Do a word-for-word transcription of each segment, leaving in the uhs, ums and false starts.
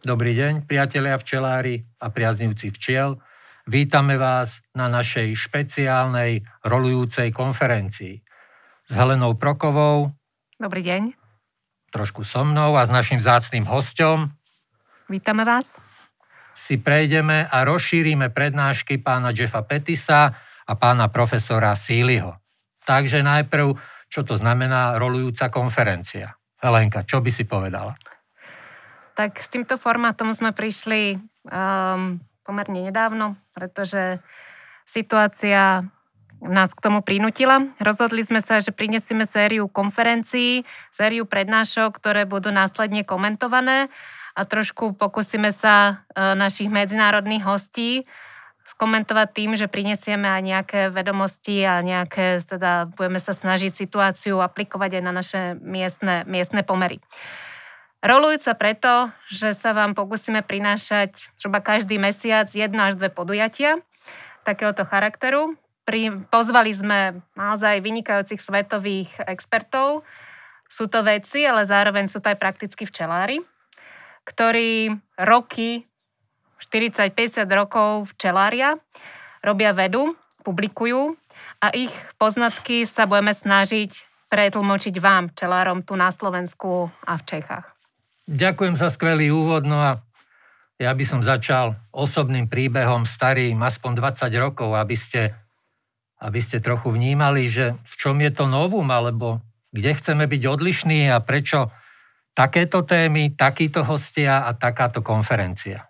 Dobrý deň, priatelia včelári a priaznivci včiel. Vítame vás na našej špeciálnej rolujúcej konferencii s Helenou Prokovou. Dobrý deň. Trošku so mnou a s našim vzácnym hosťom. Vítame vás. Si prejdeme a rozšírime prednášky pána Jeffa Pettisa a pána profesora Seeleyho. Takže najprv, čo to znamená rolujúca konferencia? Helenka, čo by si povedala? Tak s týmto formátom sme prišli um, pomerne nedávno, pretože situácia nás k tomu prinútila. Rozhodli sme sa, že prinesieme sériu konferencií, sériu prednášok, ktoré budú následne komentované a trošku pokúsime sa uh, našich medzinárodných hostí komentovať tým, že prinesieme aj nejaké vedomosti a nejaké, teda budeme sa snažiť situáciu aplikovať aj na naše miestne, miestne pomery. Rolujúca preto, že sa vám pokúsime prinášať zhruba každý mesiac jedno až dve podujatia takéhoto charakteru. Pri, pozvali sme naozaj vynikajúcich svetových expertov. Sú to vedci, ale zároveň sú to aj praktickí včelári, ktorí roky, štyridsať päťdesiat rokov včelária, robia vedu, publikujú a ich poznatky sa budeme snažiť pretlmočiť vám, včelárom, tu na Slovensku a v Čechách. Ďakujem za skvelý úvod, no a ja by som začal osobným príbehom starým aspoň dvadsať rokov, aby ste, aby ste trochu vnímali, že v čom je to novum, alebo kde chceme byť odlišní a prečo takéto témy, takíto hostia a takáto konferencia.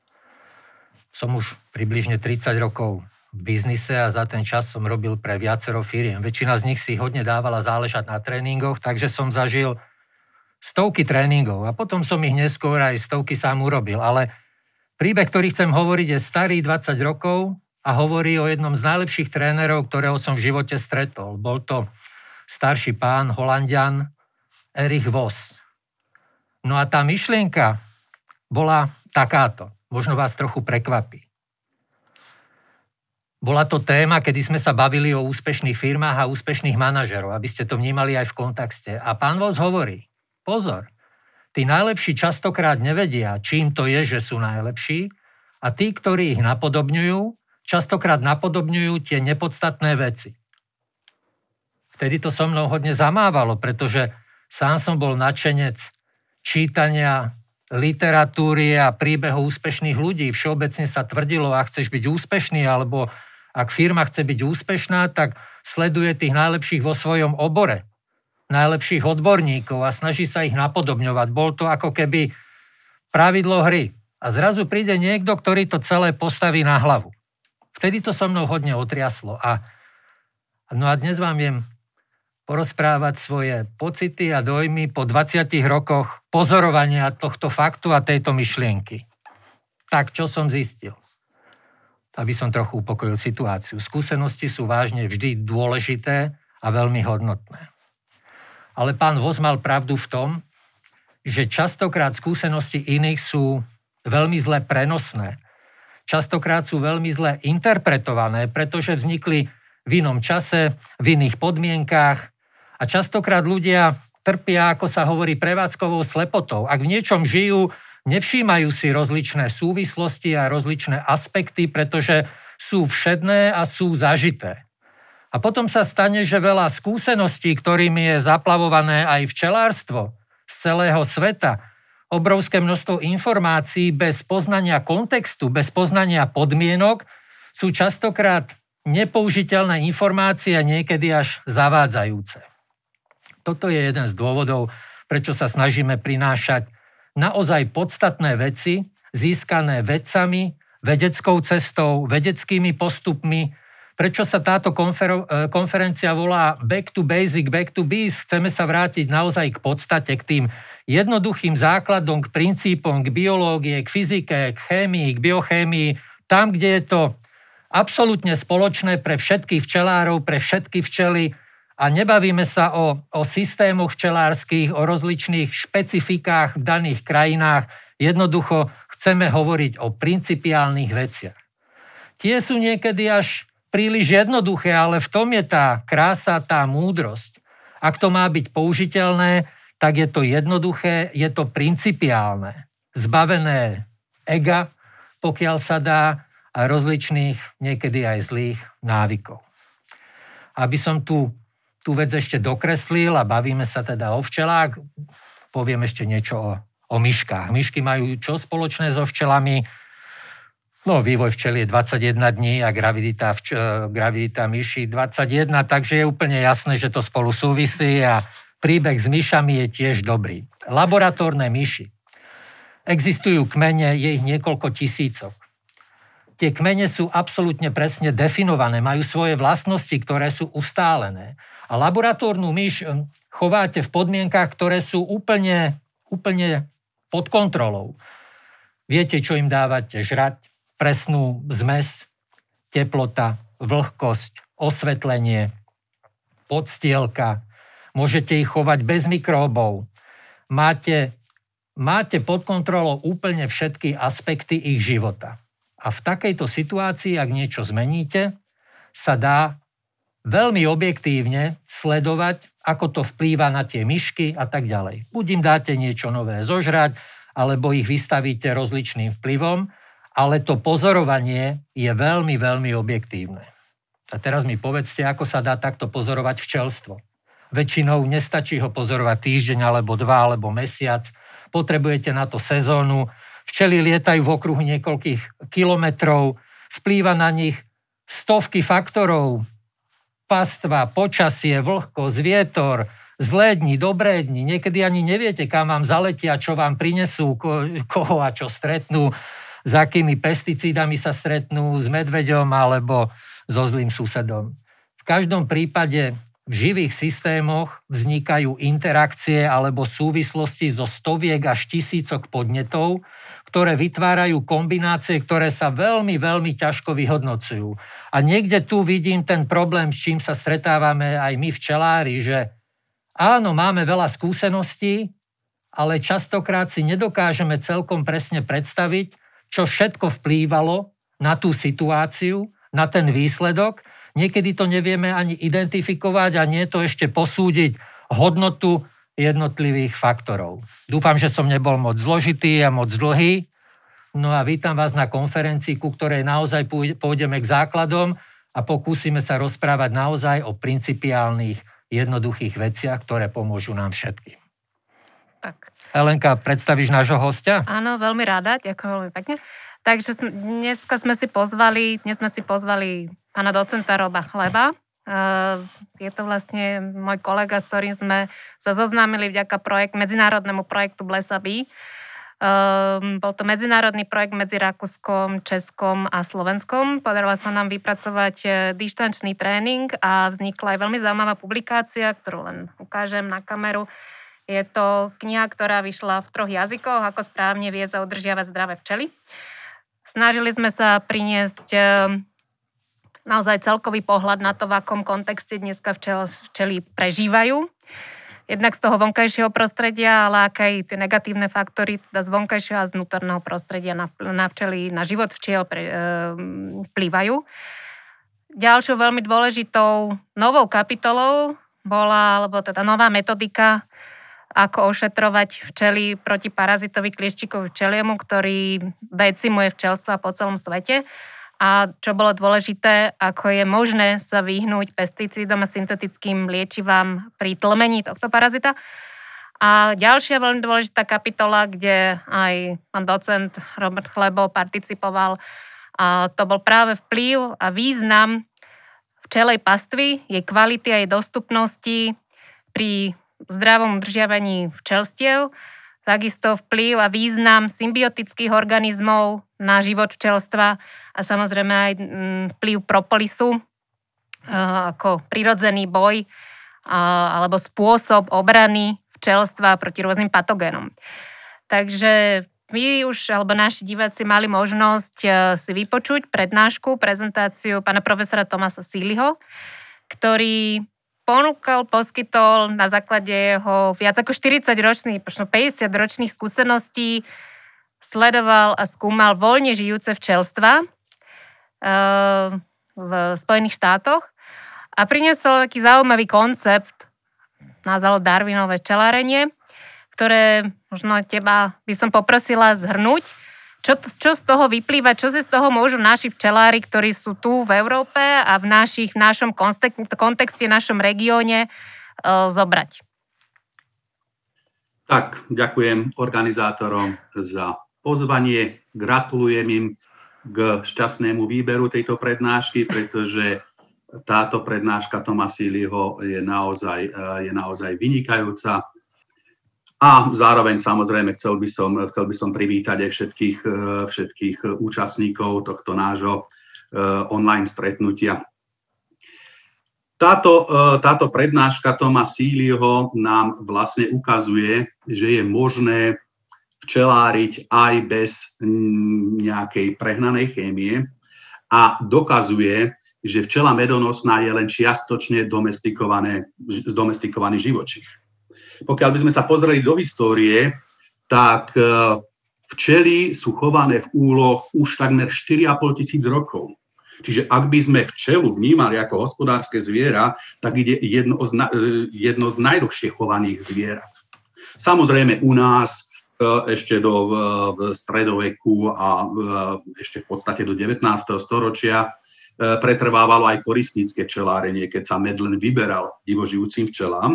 Som už približne tridsať rokov v biznise a za ten čas som robil pre viacero firiem. Väčšina z nich si hodne dávala záležať na tréningoch, takže som zažil stovky tréningov a potom som ich neskôr aj stovky sám urobil. Ale príbeh, ktorý chcem hovoriť, je starý dvadsať rokov a hovorí o jednom z najlepších trénerov, ktorého som v živote stretol. Bol to starší pán, Holanďan, Erich Voss. No a tá myšlienka bola takáto. Možno vás trochu prekvapí. Bola to téma, kedy sme sa bavili o úspešných firmách a úspešných manažerov, aby ste to vnímali aj v kontexte. A pán Voss hovorí, pozor, tí najlepší častokrát nevedia, čím to je, že sú najlepší a tí, ktorí ich napodobňujú, častokrát napodobňujú tie nepodstatné veci. Vtedy to so mnou hodne zamávalo, pretože sám som bol nadšenec čítania literatúry a príbehov úspešných ľudí. Všeobecne sa tvrdilo, ak chceš byť úspešný, alebo ak firma chce byť úspešná, tak sleduje tých najlepších vo svojom obore, najlepších odborníkov a snaží sa ich napodobňovať. Bol to ako keby pravidlo hry. A zrazu príde niekto, ktorý to celé postaví na hlavu. Vtedy to so mnou hodne otriaslo. A, no a dnes vám viem porozprávať svoje pocity a dojmy po dvadsiatich rokoch pozorovania tohto faktu a tejto myšlienky. Tak, čo som zistil? Aby som trochu upokojil situáciu. Skúsenosti sú vážne vždy dôležité a veľmi hodnotné. Ale pán Voss mal pravdu v tom, že častokrát skúsenosti iných sú veľmi zle prenosné. Častokrát sú veľmi zle interpretované, pretože vznikli v inom čase, v iných podmienkách a častokrát ľudia trpia, ako sa hovorí, prevádzkovou slepotou. Ak v niečom žijú, nevšímajú si rozličné súvislosti a rozličné aspekty, pretože sú všedné a sú zažité. A potom sa stane, že veľa skúseností, ktorými je zaplavované aj včelárstvo z celého sveta, obrovské množstvo informácií bez poznania kontextu, bez poznania podmienok, sú častokrát nepoužiteľné informácie a niekedy až zavádzajúce. Toto je jeden z dôvodov, prečo sa snažíme prinášať naozaj podstatné veci, získané vedcami, vedeckou cestou, vedeckými postupmi. Prečo sa táto konfer- konferencia volá Back to Basic, Back to Bees? Chceme sa vrátiť naozaj k podstate, k tým jednoduchým základom, k princípom, k biológie, k fyzike, k chémii, k biochémii, tam, kde je to absolútne spoločné pre všetkých včelárov, pre všetky včely. A nebavíme sa o, o systémoch včelárskych, o rozličných špecifikách v daných krajinách. Jednoducho chceme hovoriť o principiálnych veciach. Tie sú niekedy až príliš jednoduché, ale v tom je tá krása, tá múdrosť. Ak to má byť použiteľné, tak je to jednoduché, je to principiálne. zbavené ega, pokiaľ sa dá, a rozličných, niekedy aj zlých návykov. Aby som tu, tú vec ešte dokreslil a bavíme sa teda o včelách, poviem ešte niečo o, o myškách. Myšky majú čo spoločné so včelami? No, vývoj včel je dvadsaťjeden dní a gravidita, vč- gravidita myší dvadsaťjeden, takže je úplne jasné, že to spolu súvisí a príbeh s myšami je tiež dobrý. Laboratórne myši. Existujú kmene, je ich niekoľko tisícok. Tie kmene sú absolútne presne definované, majú svoje vlastnosti, ktoré sú ustálené. A laboratórnu myš chováte v podmienkach, ktoré sú úplne, úplne pod kontrolou. Viete, čo im dávate žrať, presnú zmes, teplota, vlhkosť, osvetlenie, podstielka. Môžete ich chovať bez mikróbov. Máte, máte pod kontrolou úplne všetky aspekty ich života. A v takejto situácii, ak niečo zmeníte, sa dá veľmi objektívne sledovať, ako to vplýva na tie myšky a tak ďalej. Buď im dáte niečo nové zožrať, alebo ich vystavíte rozličným vplyvom, ale to pozorovanie je veľmi, veľmi objektívne. A teraz mi povedzte, ako sa dá takto pozorovať včelstvo. Väčšinou nestačí ho pozorovať týždeň, alebo dva, alebo mesiac. Potrebujete na to sezónu. Včely lietajú v okruhu niekoľkých kilometrov, vplýva na nich stovky faktorov, pastva, počasie, vlhkosť, vietor, zlé dni, dobré dni. Niekedy ani neviete, kam vám zaletia, čo vám prinesú, ko, koho a čo stretnú, s akými pesticídami sa stretnú, s medveďom alebo so zlým susedom. V každom prípade v živých systémoch vznikajú interakcie alebo súvislosti zo stoviek až tisícok podnetov, ktoré vytvárajú kombinácie, ktoré sa veľmi, veľmi ťažko vyhodnocujú. A niekde tu vidím ten problém, s čím sa stretávame aj my včelári, že áno, máme veľa skúseností, ale častokrát si nedokážeme celkom presne predstaviť, čo všetko vplývalo na tú situáciu, na ten výsledok. Niekedy to nevieme ani identifikovať a nie to ešte posúdiť hodnotu jednotlivých faktorov. Dúfam, že som nebol moc zložitý a moc dlhý. No a vítam vás na konferencii, ku ktorej naozaj pôjdeme k základom a pokúsime sa rozprávať naozaj o principiálnych, jednoduchých veciach, ktoré pomôžu nám všetkým. Tak. Helenka, predstavíš nášho hostia? Áno, veľmi rada, ďakujem veľmi pekne. Takže sme, dneska sme si pozvali, dnes sme si pozvali pána docenta Roba Chleba. Je to vlastne môj kolega, s ktorým sme sa zoznámili vďaka projekt, medzinárodnému projektu Blesabí. Bol to medzinárodný projekt medzi Rakúskom, Českom a Slovenskom. Podarilo sa nám vypracovať dištančný tréning a vznikla aj veľmi zaujímavá publikácia, ktorú len ukážem na kameru. Je to kniha, ktorá vyšla v troch jazykoch, ako správne viesť a udržiavať zdravé včely. Snažili sme sa priniesť naozaj celkový pohľad na to, v akom kontexte dneska včel, včely prežívajú. Jednak z toho vonkajšieho prostredia, ale aké tie negatívne faktory teda z vonkajšieho a z vnútorného prostredia na, na včely, na život včiel pre, e, vplývajú. Ďalšou veľmi dôležitou novou kapitolou bola, alebo teda nová metodika, ako ošetrovať včely proti parazitovi klieščíkovi včeliemu, ktorý decimuje včelstva po celom svete. A čo bolo dôležité, ako je možné sa vyhnúť pesticídom a syntetickým liečivám pri tlmení tohto parazita. A ďalšia veľmi dôležitá kapitola, kde aj pán docent Robert Chlebo participoval, a to bol práve vplyv a význam včelej pastvy, jej kvality a jej dostupnosti pri zdravom udržiavaní včelstiev, takisto vplyv a význam symbiotických organizmov na život včelstva a samozrejme aj vplyv propolisu ako prirodzený boj alebo spôsob obrany včelstva proti rôznym patogénom. Takže my už, alebo naši diváci mali možnosť si vypočuť prednášku, prezentáciu pána profesora Thomasa Seeleyho, ktorý ponúkal, poskytol na základe jeho viac ako štyridsaťročných, možno päťdesiatročných skúseností, sledoval a skúmal voľne žijúce včelstva v Spojených štátoch a priniesol taký zaujímavý koncept, nazval Darwinové včelárenie, ktoré možno teba by som poprosila zhrnúť. Čo, čo z toho vyplýva, čo si z toho môžu naši včelári, ktorí sú tu v Európe a v, našich, v našom kontexte, našom regióne zobrať? Tak, ďakujem organizátorom za pozvanie, gratulujem im k šťastnému výberu tejto prednášky, pretože táto prednáška Toma Seeleyho je naozaj, je naozaj vynikajúca. A zároveň samozrejme chcel by som, chcel by som privítať aj všetkých, všetkých účastníkov tohto nášho online stretnutia. Táto, táto prednáška Toma Seeleyho nám vlastne ukazuje, že je možné včeláriť aj bez nejakej prehnanej chémie a dokazuje, že včela medonosná je len čiastočne domestikované, zdomestikovaný živočích. Pokiaľ by sme sa pozreli do histórie, tak včely sú chované v úloh už takmer štyri a pol tisíc rokov. Čiže ak by sme včelu vnímali ako hospodárske zviera, tak ide jedno z, jedno z najdlhšie chovaných zvierat. Samozrejme u nás ešte do stredoveku a ešte v podstate do devätnásteho storočia pretrvávalo aj koristnícke včelárenie, keď sa med len vyberal divožijúcim včelám.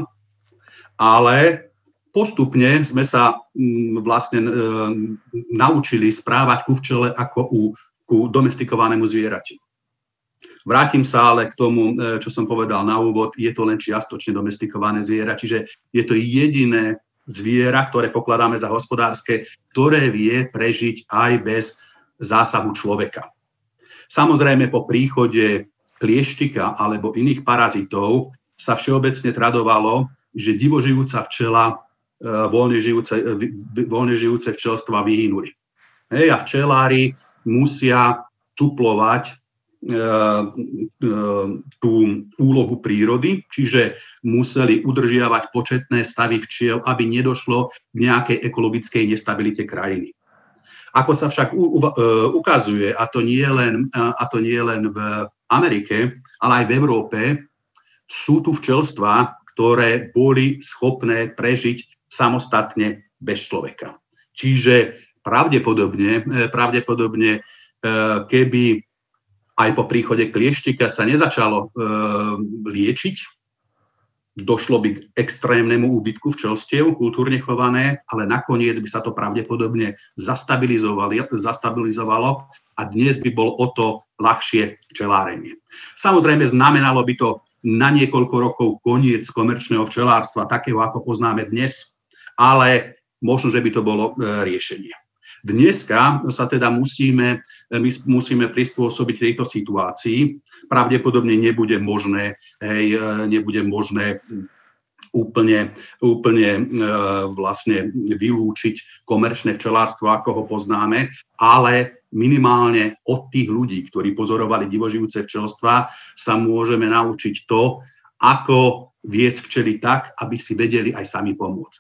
Ale postupne sme sa vlastne naučili správať ku včele ako u, ku domestikovanému zvierati. Vrátim sa ale k tomu, čo som povedal na úvod, je to len čiastočne domestikované zviera, čiže je to jediné zviera, ktoré pokladáme za hospodárske, ktoré vie prežiť aj bez zásahu človeka. Samozrejme po príchode klieštika alebo iných parazitov sa všeobecne tradovalo, že divožijúca včela, voľne žijúce, voľne žijúce včelstva vyhynuli. Hej, a včelári musia suplovať e, e, tú úlohu prírody, čiže museli udržiavať početné stavy včiel, aby nedošlo k nejakej ekologickej nestabilite krajiny. Ako sa však u, u, ukazuje, a to nie len, a to nie len v Amerike, ale aj v Európe, sú tu včelstvá, ktoré boli schopné prežiť samostatne bez človeka. Čiže pravdepodobne, pravdepodobne keby aj po príchode klieštika sa nezačalo liečiť, došlo by k extrémnemu úbytku včelstiev, kultúrne chované, ale nakoniec by sa to pravdepodobne zastabilizovalo a dnes by bol o to ľahšie včelárenie. Samozrejme, znamenalo by to na niekoľko rokov koniec komerčného včelárstva, takého ako poznáme dnes, ale možno, že by to bolo riešenie. Dneska sa teda musíme, my musíme prispôsobiť tejto situácii. Pravdepodobne nebude možné, hej, nebude možné úplne, úplne vlastne vylúčiť komerčné včelárstvo, ako ho poznáme, ale minimálne od tých ľudí, ktorí pozorovali divožijúce včelstvá, sa môžeme naučiť to, ako viesť včely tak, aby si vedeli aj sami pomôcť.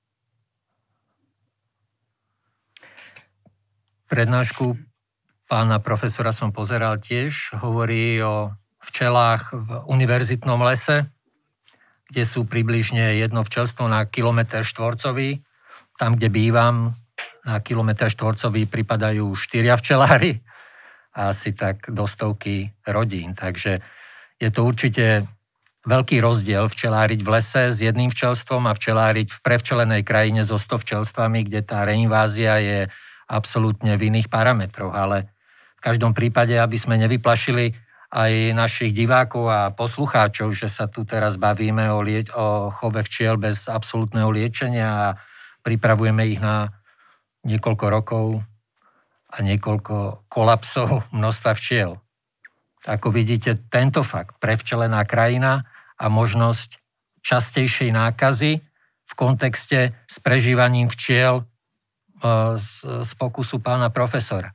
Prednášku pána profesora som pozeral tiež. Hovorí o včelách v univerzitnom lese, kde sú približne jedno včelstvo na kilometr štvorcový. Tam, kde bývam, na kilometr štvorcový pripadajú štyria včelári a asi tak do stovky rodín. Takže je to určite veľký rozdiel včeláriť v lese s jedným včelstvom a včeláriť v prevčelenej krajine so sto včelstvami, kde tá reinvázia je absolútne v iných parametroch. Ale v každom prípade, aby sme nevyplašili aj našich divákov a poslucháčov, že sa tu teraz bavíme o, lie- o chove včiel bez absolútneho liečenia a pripravujeme ich na niekoľko rokov a niekoľko kolapsov množstva včiel. Ako vidíte, tento fakt, prevčelená krajina a možnosť častejšej nákazy v kontexte s prežívaním včiel z, z pokusu pána profesora.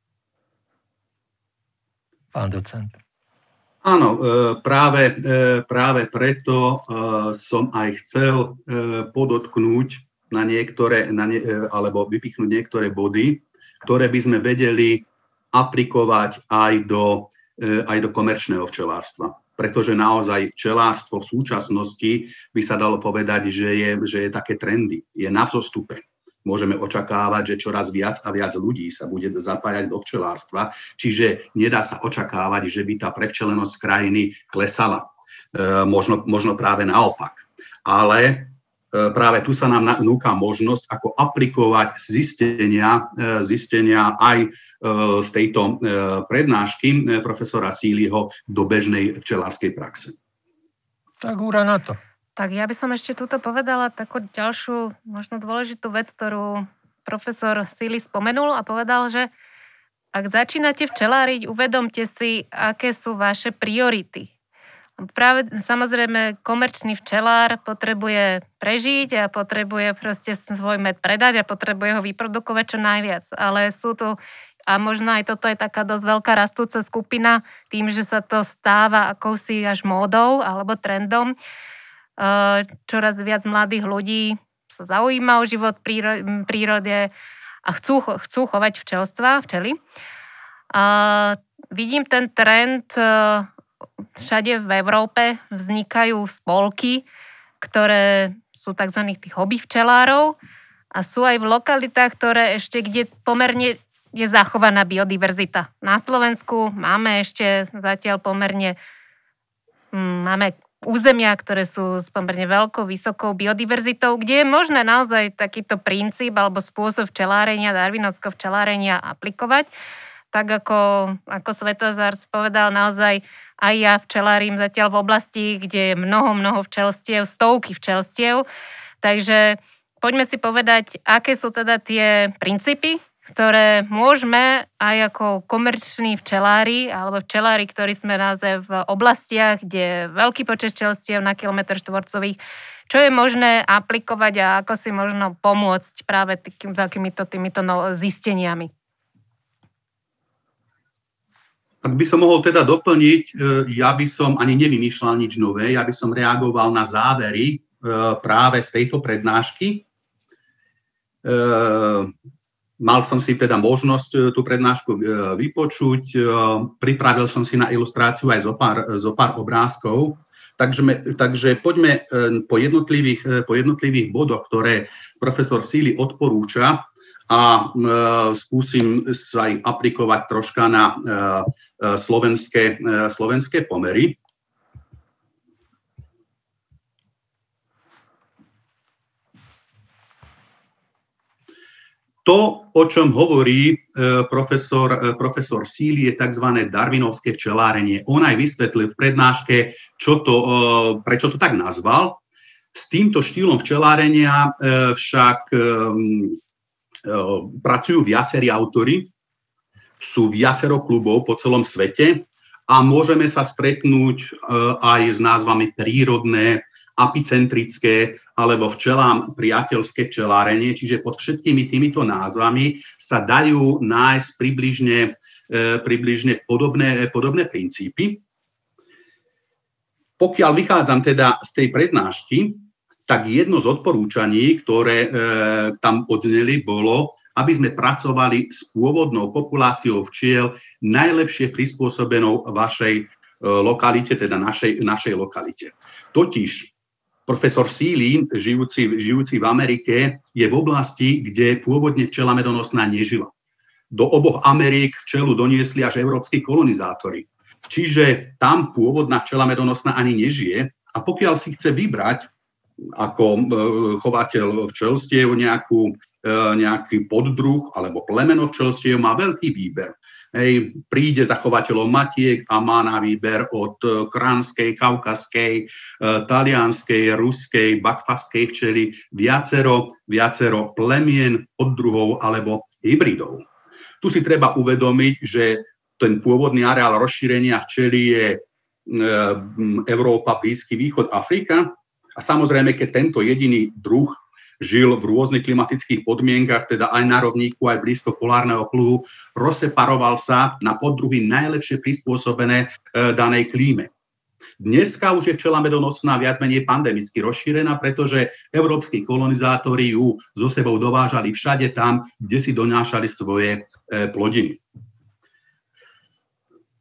Pán docent. Áno, práve, práve preto som aj chcel podotknúť na niektoré, na ne, alebo vypichnúť niektoré body, ktoré by sme vedeli aplikovať aj do, aj do komerčného včelárstva. pretože naozaj včelárstvo v súčasnosti by sa dalo povedať, že je, že je také trendy, je na vzostupe. Môžeme očakávať, že čoraz viac a viac ľudí sa bude zapájať do včelárstva, čiže nedá sa očakávať, že by tá prevčelenosť krajiny klesala. E, možno, možno práve naopak. Ale e, práve tu sa nám núka možnosť, ako aplikovať zistenia, e, zistenia aj e, z tejto e, prednášky e, profesora Seeleyho do bežnej včelárskej praxe. Tak úra na to. Tak ja by som ešte túto povedala takú ďalšiu, možno dôležitú vec, ktorú profesor Seeley spomenul a povedal, že ak začínate včeláriť, uvedomte si, aké sú vaše priority. Práve samozrejme komerčný včelár potrebuje prežiť a potrebuje proste svoj med predať a potrebuje ho vyprodukovať čo najviac. Ale sú tu, a možno aj toto je taká dosť veľká rastúca skupina, tým, že sa to stáva akousi až módou alebo trendom, čoraz viac mladých ľudí sa zaujíma o život v prírode a chcú, chcú chovať včelstva, včely. A vidím ten trend, všade v Európe vznikajú spolky, ktoré sú tzv. Tých hobby včelárov a sú aj v lokalitách, ktoré ešte, kde pomerne je zachovaná biodiverzita. Na Slovensku máme ešte zatiaľ pomerne máme územia, ktoré sú s pomerne veľkou, vysokou biodiverzitou, kde je možné naozaj takýto princíp alebo spôsob včelárenia, darwinovského včelárenia aplikovať. Tak ako, ako Svetozar povedal, naozaj aj ja včelárim zatiaľ v oblasti, kde je mnoho, mnoho včelstiev, stovky včelstiev. Takže poďme si povedať, aké sú teda tie princípy, ktoré môžeme aj ako komerční včelári alebo včelári, ktorí sme naozaj v oblastiach, kde je veľký počet včelstiev na kilometr štvorcových, čo je možné aplikovať a ako si možno pomôcť práve takým, takýmito týmito no, zisteniami. Ak by som mohol teda doplniť, ja by som ani nevymýšľal nič nové, ja by som reagoval na závery práve z tejto prednášky. Mal som si teda možnosť tú prednášku vypočuť, pripravil som si na ilustráciu aj zo pár, zo pár obrázkov, takže, takže poďme po jednotlivých, po jednotlivých bodoch, ktoré profesor Seeley odporúča a skúsim sa ich aplikovať troška na slovenské, slovenské pomery. To, o čom hovorí profesor, profesor Seeley, je tzv. Darwinovské včelárenie. On aj vysvetlil v prednáške, čo to, prečo to tak nazval. S týmto štýlom včelárenia však pracujú viacerí autori, sú viacero klubov po celom svete a môžeme sa stretnúť aj s názvami prírodné, apicentrické alebo včelám priateľské včelárenie, čiže pod všetkými týmito názvami sa dajú nájsť približne, približne podobné, podobné princípy. Pokiaľ vychádzam teda z tej prednášky, tak jedno z odporúčaní, ktoré e, tam odzneli, bolo, aby sme pracovali s pôvodnou populáciou včiel najlepšie prispôsobenou vašej e, lokalite, teda našej, našej lokalite. Totiž profesor Seeley, žijúci, žijúci v Amerike, je v oblasti, kde pôvodne včela medonosná nežila. Do oboch Amerik včelu doniesli až európski kolonizátori. Čiže tam pôvodná včela medonosná ani nežije a pokiaľ si chce vybrať ako chovateľ včelstiev nejakú, nejaký poddruh alebo plemeno včelstiev, má veľký výber. Hej, príde za chovateľom matiek a má na výber od kránskej, kaukaskej, talianskej, ruskej, bakfaskej včely viacero, viacero plemien, poddruhov alebo hybridov. Tu si treba uvedomiť, že ten pôvodný areál rozšírenia včely je Európa, Blízky východ, Afrika. A samozrejme, keď tento jediný druh žil v rôznych klimatických podmienkach, teda aj na rovníku, aj blízko polárneho kruhu, rozseparoval sa na poddruhy najlepšie prispôsobené e, danej klíme. Dneska už je včela medonosná viac menej pandemicky rozšírená, pretože európski kolonizátori ju so sebou dovážali všade tam, kde si donášali svoje e, plodiny.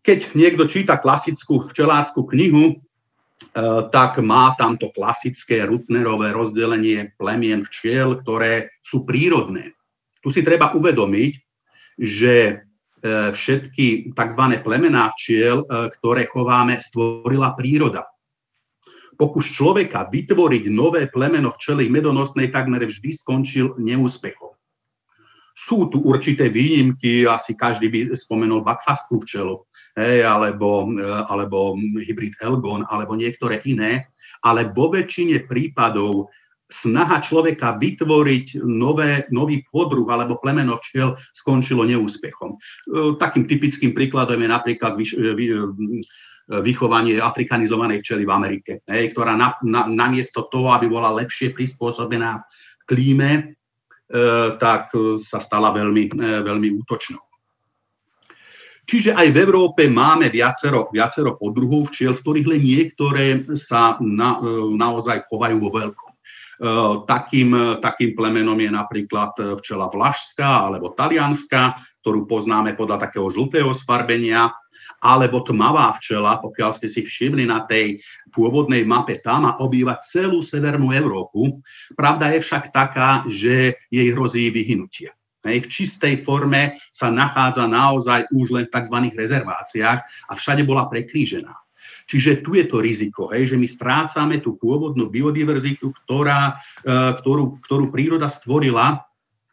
Keď niekto číta klasickú včelárskú knihu, tak má tamto klasické Rutnerové rozdelenie plemien včiel, ktoré sú prírodné. Tu si treba uvedomiť, že všetky tzv. Plemená včiel, ktoré chováme, stvorila príroda. Pokus človeka vytvoriť nové plemeno včely medonosnej takmer vždy skončil neúspechom. Sú tu určité výnimky, asi každý by spomenul bakfastú včelu, hej, alebo, alebo hybrid Elgon, alebo niektoré iné, ale vo väčšine prípadov snaha človeka vytvoriť nové, nový podruh alebo plemeno včiel skončilo neúspechom. Takým typickým príkladom je napríklad vyš, vy, vychovanie afrikanizovanej včely v Amerike, hej, ktorá na, na, namiesto toho, aby bola lepšie prispôsobená klíme, tak sa stala veľmi, veľmi útočnou. Čiže aj v Európe máme viacero, viacero podruhov včiel, z ktorých len niektoré sa na, naozaj chovajú vo veľkom. Takým, takým plemenom je napríklad včela vlašská alebo talianská, ktorú poznáme podľa takého žltého sfarbenia, alebo tmavá včela, pokiaľ ste si všimli na tej pôvodnej mape, tá má obývať celú severnú Európu. Pravda je však taká, že jej hrozí vyhynutie. V čistej forme sa nachádza naozaj už len v tzv. Rezerváciách a všade bola prekrížená. Čiže tu je to riziko, hej, že my strácame tú pôvodnú biodiverzitu, ktorá, ktorú, ktorú príroda stvorila.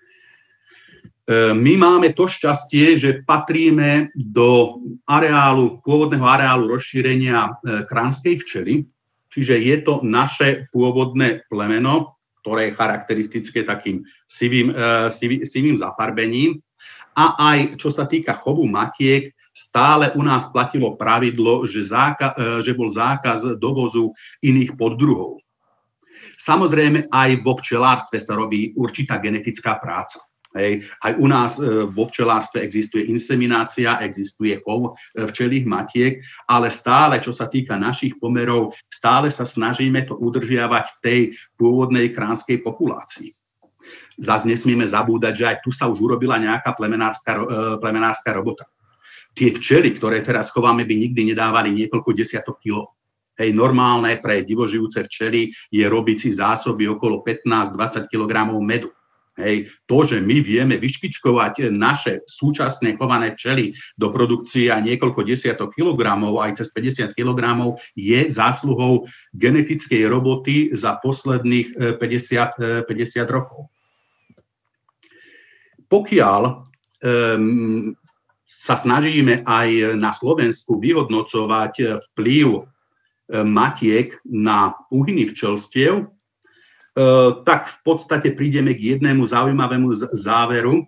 My máme to šťastie, že patríme do areálu, pôvodného areálu rozšírenia kránskej včely, čiže je to naše pôvodné plemeno, ktoré je charakteristické takým sivým, sivý, sivým zafarbením. A aj čo sa týka chovu matiek, stále u nás platilo pravidlo, že, záka, že bol zákaz dovozu iných poddruhov. Samozrejme, aj vo včelárstve sa robí určitá genetická práca. Hej. Aj u nás e, vo včelárstve existuje inseminácia, existuje chov včelých matiek, ale stále, čo sa týka našich pomerov, stále sa snažíme to udržiavať v tej pôvodnej kránskej populácii. Zas nesmieme zabúdať, že aj tu sa už urobila nejaká plemenárska, e, plemenárska robota. Tie včely, ktoré teraz chováme, by nikdy nedávali niekoľko desiatok kilov. Hej, normálne pre divožijúce včely je robiť si zásoby okolo pätnásť dvadsať kilogramov medu. Hej, to, že my vieme vyšpičkovať naše súčasné chované včely do produkcie aj niekoľko desiatok kilogramov, aj cez päťdesiat kilogramov, je zásluhou genetickej roboty za posledných päťdesiat, päťdesiat rokov. Pokiaľ um, sa snažíme aj na Slovensku vyhodnocovať vplyv matiek na úhyny včelstiev, tak v podstate prídeme k jednému zaujímavému záveru,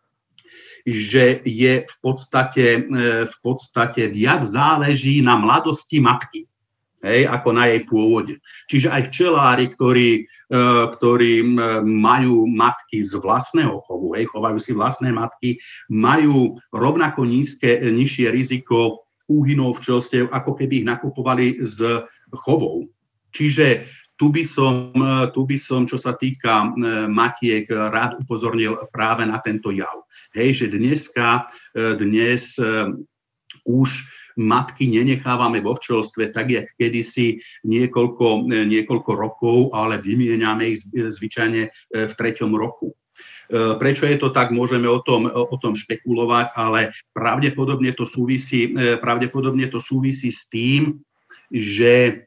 že je v podstate, v podstate viac záleží na mladosti matky, hej, ako na jej pôvode. Čiže aj včelári, ktorí, ktorí majú matky z vlastného chovu, hej, chovajú si vlastné matky, majú rovnako nízke, nižšie riziko úhynov včelstiev, ako keby ich nakupovali z chovov. Čiže Tu by, som, tu by som, čo sa týka matiek, rád upozornil práve na tento jav. Hej, že dneska, dnes už matky nenechávame vo včelstve tak, jak kedysi niekoľko, niekoľko rokov, ale vymieňame ich zvyčajne v treťom roku. Prečo je to tak, môžeme o tom, o tom špekulovať, ale pravdepodobne to súvisí, pravdepodobne to súvisí s tým, že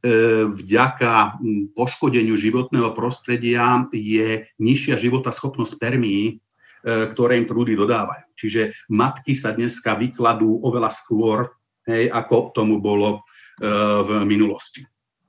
vďaka poškodeniu životného prostredia je nižšia životaschopnosť spermií, ktoré im prúdy dodávajú. Čiže matky sa dneska vykladú oveľa skôr, hej, ako tomu bolo v minulosti.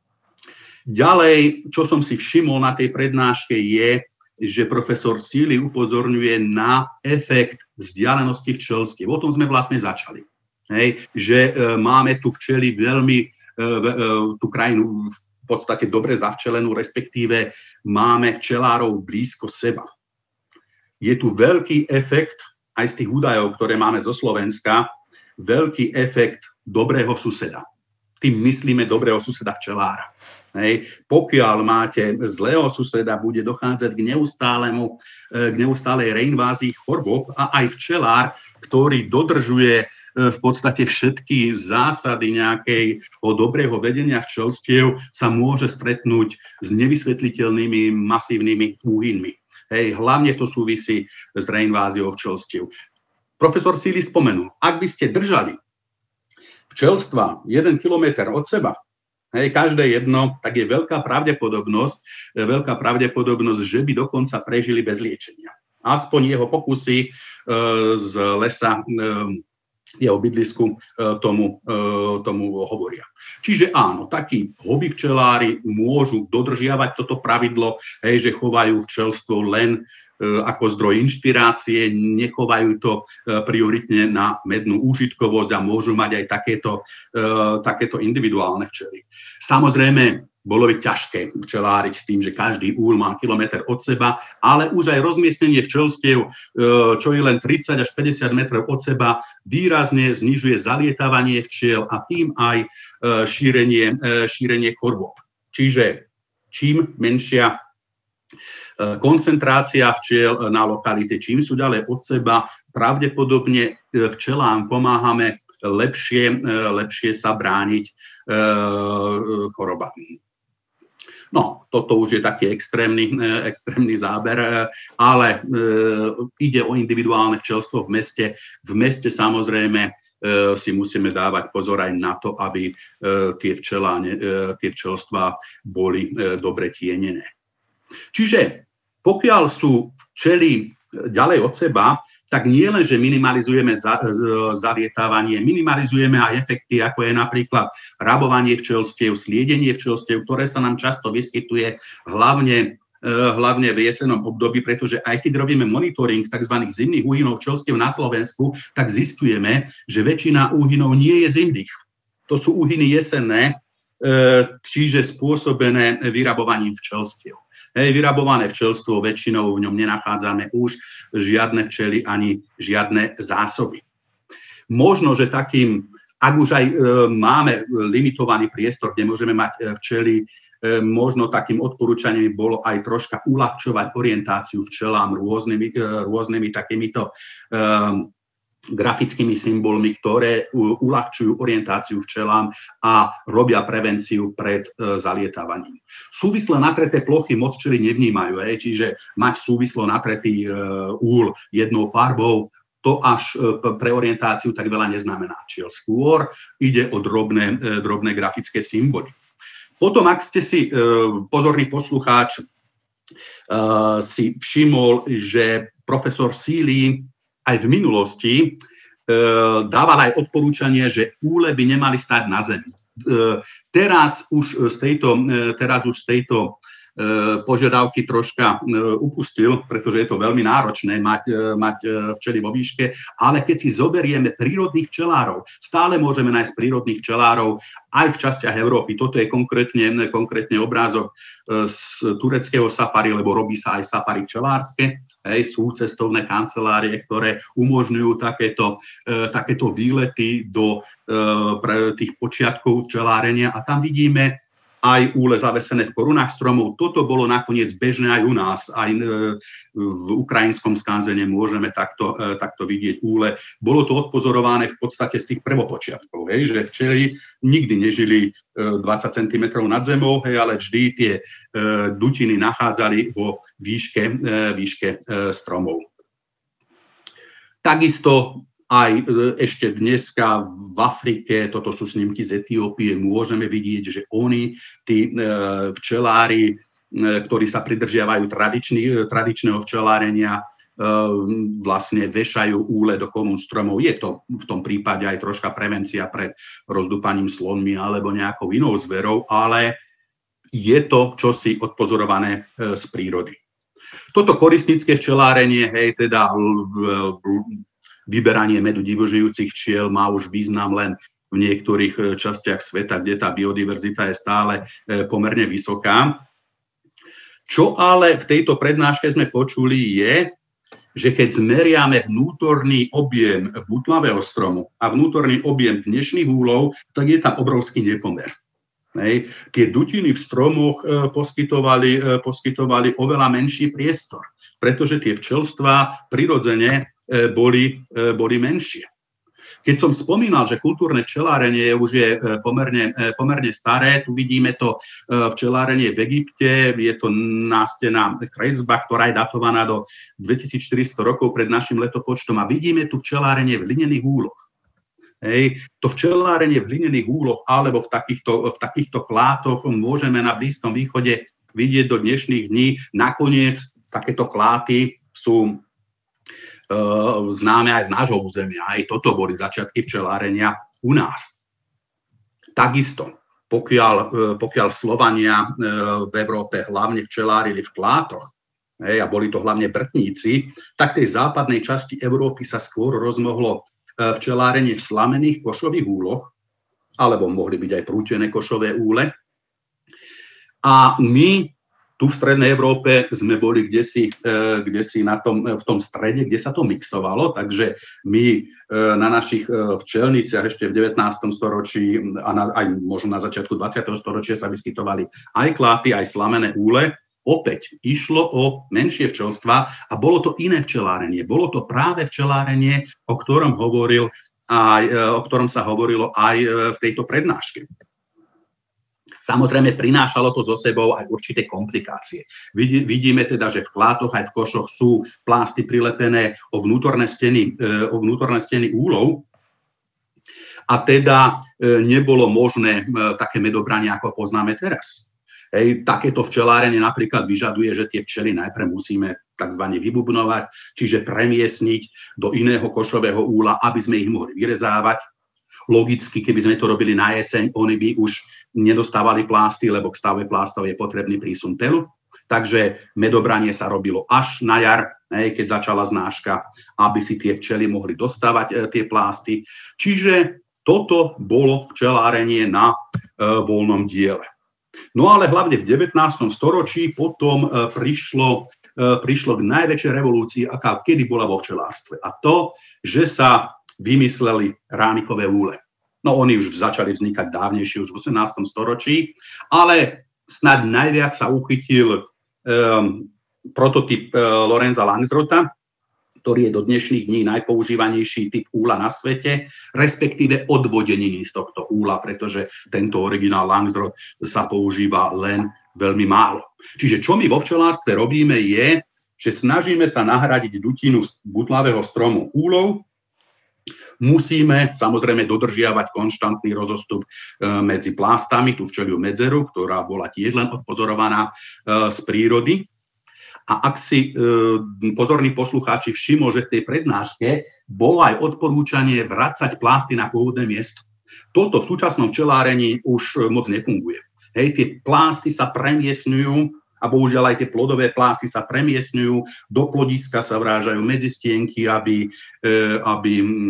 Ďalej, čo som si všimol na tej prednáške, je, že profesor Síly upozorňuje na efekt vzdialenosti včelstiev. O tom sme vlastne začali. Hej, že máme tu včely veľmi tú krajinu v podstate dobre zavčelenú, respektíve máme včelárov blízko seba. Je tu veľký efekt, aj z tých údajov, ktoré máme zo Slovenska, veľký efekt dobrého suseda. Tým myslíme dobrého suseda včelára. Hej. Pokiaľ máte zlého suseda, bude dochádzať k neustálemu, k neustálej reinvázii chorôb a aj včelár, ktorý dodržuje v podstate všetky zásady nejakého dobrého vedenia včelstiev sa môže stretnúť s nevysvetliteľnými masívnymi úhynmi. Hej, hlavne to súvisí s reinváziou včelstiev. Profesor Seeley spomenul, ak by ste držali včelstva jeden kilometr od seba, hej, každé jedno, tak je veľká pravdepodobnosť, veľká pravdepodobnosť, že by dokonca prežili bez liečenia. Aspoň jeho pokusy e, z lesa, e, jeho bydlisku e, tomu, e, tomu hovoria. Čiže áno, takí hobby včelári môžu dodržiavať toto pravidlo, hej, že chovajú včelstvo len ako zdroj inšpirácie, nechovajú to prioritne na mednú úžitkovosť a môžu mať aj takéto, takéto individuálne včely. Samozrejme, bolo by ťažké včeláriť s tým, že každý úl má kilometr od seba, ale už aj rozmiestnenie včelstiev, čo je len tridsať až päťdesiat metrov od seba, výrazne znižuje zalietávanie včiel a tým aj šírenie, šírenie chorôb. Čiže čím menšia koncentrácia včiel na lokalite, čím sú ďalej od seba, pravdepodobne včelám pomáhame lepšie, lepšie sa brániť chorobám. No, toto už je taký extrémny, extrémny záber, ale ide o individuálne včelstvo v meste. V meste samozrejme si musíme dávať pozor aj na to, aby tie, včelá, tie včelstvá boli dobre tienené. Čiže pokiaľ sú včely ďalej od seba, tak nie len, že minimalizujeme za, zalietávanie, minimalizujeme aj efekty, ako je napríklad rabovanie včelstiev, sliedenie včelstiev, ktoré sa nám často vyskytuje hlavne, hlavne v jesennom období, pretože aj keď robíme monitoring tzv. Zimných úhynov včelstiev na Slovensku, tak zistujeme, že väčšina úhynov nie je zimných. To sú úhyny jesenné, čiže spôsobené vyrabovaním včelstiev. Hej, vyrabované včelstvo, väčšinou v ňom nenachádzame už žiadne včely ani žiadne zásoby. Možno, že takým, ak už aj e, máme limitovaný priestor, kde môžeme mať e, včely, e, možno takým odporúčaním bolo aj troška uľahčovať orientáciu včelám rôznymi, e, rôznymi takýmito e, grafickými symbolmi, ktoré uľahčujú orientáciu včelám a robia prevenciu pred e, zalietávaním. Súvisle natreté plochy moc včely nevnímajú, hej, čiže mať súvislo natretý e, úl jednou farbou, to až e, pre orientáciu tak veľa neznamená včiel. Skôr ide o drobné, e, drobné grafické symboly. Potom, ak ste si, e, pozorný poslucháč, e, si všimol, že profesor Seeley aj v minulosti e, dával aj odporúčanie, že úle by nemali stať na zemi. E, teraz, už z tejto, e, teraz už z tejto e, požiadavky troška e, upustil, pretože je to veľmi náročné mať, e, mať e, včely vo výške, ale keď si zoberieme prírodných včelárov, stále môžeme nájsť prírodných včelárov aj v častiach Európy. Toto je konkrétne, konkrétne obrázok e, z tureckého safari, lebo robí sa aj safari včelárske. Hej, sú cestovné kancelárie, ktoré umožňujú takéto, e, takéto výlety do e, pre tých počiatkov včelárenia a tam vidíme aj úle zavesené v korunách stromov. Toto bolo nakoniec bežné aj u nás. Aj e, v ukrajinskom skanzene môžeme takto, e, takto vidieť úle. Bolo to odpozorované v podstate z tých prvopočiatkov, hej, že včely nikdy nežili e, dvadsať centimetrov nad zemou, hej, ale vždy tie e, dutiny nachádzali vo výške, e, výške e, stromov. Takisto aj ešte dneska v Afrike, toto sú snímky z Etiópie, môžeme vidieť, že oni, tí včelári, ktorí sa pridržiavajú tradičného včelárenia, vlastne vešajú úle do korún stromov. Je to v tom prípade aj troška prevencia pred rozdúpaním slonmi alebo nejakou inou zverou, ale je to čosi odpozorované z prírody. Toto koristnické včelárenie, hej, teda vyberanie medu divožijúcich včiel má už význam len v niektorých častiach sveta, kde tá biodiverzita je stále pomerne vysoká. Čo ale v tejto prednáške sme počuli je, že keď zmeriame vnútorný objem butmavého stromu a vnútorný objem dnešných úlov, tak je tam obrovský nepomer. Hej. Tie dutiny v stromoch poskytovali, poskytovali oveľa menší priestor, pretože tie včelstvá prirodzene Boli, boli menšie. Keď som spomínal, že kultúrne včelárenie už je pomerne, pomerne staré, tu vidíme to včelárenie v Egypte, je to nástená kresba, ktorá je datovaná do dvetisícštyristo rokov pred našim letopočtom a vidíme tu včelárenie v hlinených úloh. Hej. To včelárenie v hlinených úloh alebo v takýchto, v takýchto klátoch môžeme na Blízkom východe vidieť do dnešných dní. Nakoniec takéto kláty sú známe aj z nášho územia. Aj toto boli začiatky včelárenia u nás. Takisto, pokiaľ, pokiaľ Slovania v Európe hlavne včelárili v klátoch, a boli to hlavne brtníci, tak tej západnej časti Európy sa skôr rozmohlo včelárenie v slamených košových úloch, alebo mohli byť aj prútené košové úle. A my tu v strednej Európe sme boli kdesi, kdesi na tom, v tom strede, kde sa to mixovalo, takže my na našich včelniciach ešte v devätnástom storočí a na, aj možno na začiatku dvadsiateho storočia sa vyskytovali aj kláty, aj slamené úle. Opäť išlo o menšie včelstva a bolo to iné včelárenie. Bolo to práve včelárenie, o ktorom, hovoril aj, o ktorom sa hovorilo aj v tejto prednáške. Samozrejme, prinášalo to so sebou aj určité komplikácie. Vidíme teda, že v klátoch aj v košoch sú plásty prilepené o vnútorné steny, o vnútorné steny úlov a teda nebolo možné také medobranie, ako poznáme teraz. Hej, takéto včelárenie napríklad vyžaduje, že tie včely najprv musíme tzv. Vybubnovať, čiže premiesniť do iného košového úla, aby sme ich mohli vyrezávať. Logicky, keby sme to robili na jeseň, oni by už nedostávali plásty, lebo k stave plástov je potrebný prísun teľu. Takže medobranie sa robilo až na jar, hej, keď začala znáška, aby si tie včely mohli dostávať e, tie plásty. Čiže toto bolo včelárenie na e, voľnom diele. No ale hlavne v devätnástom storočí potom e, prišlo, e, prišlo k najväčšej revolúcii, aká kedy bola vo včelárstve. A to, že sa vymysleli ránikové úle. No oni už začali vznikať dávnejšie, už v osemnástom storočí, ale snad najviac sa uchytil um, prototyp uh, Lorenza Langsrota, ktorý je do dnešných dní najpoužívanejší typ úla na svete, respektíve odvodeniny z tohto úla, pretože tento originál Langsrot sa používa len veľmi málo. Čiže čo my vo včelárstve robíme je, že snažíme sa nahradiť dutinu z butlavého stromu úlov. Musíme samozrejme dodržiavať konštantný rozostup medzi plástami, tú včeliu medzeru, ktorá bola tiež len odpozorovaná z prírody. A ak si pozorní poslucháči všimol, že v tej prednáške bolo aj odporúčanie vracať plásty na pôvodné miesto. Toto v súčasnom včelárení už moc nefunguje. Hej, tie plásty sa premiesňujú a bohužiaľ aj tie plodové plásty sa premiesňujú, do plodiska sa vrážajú medzistienky, aby, aby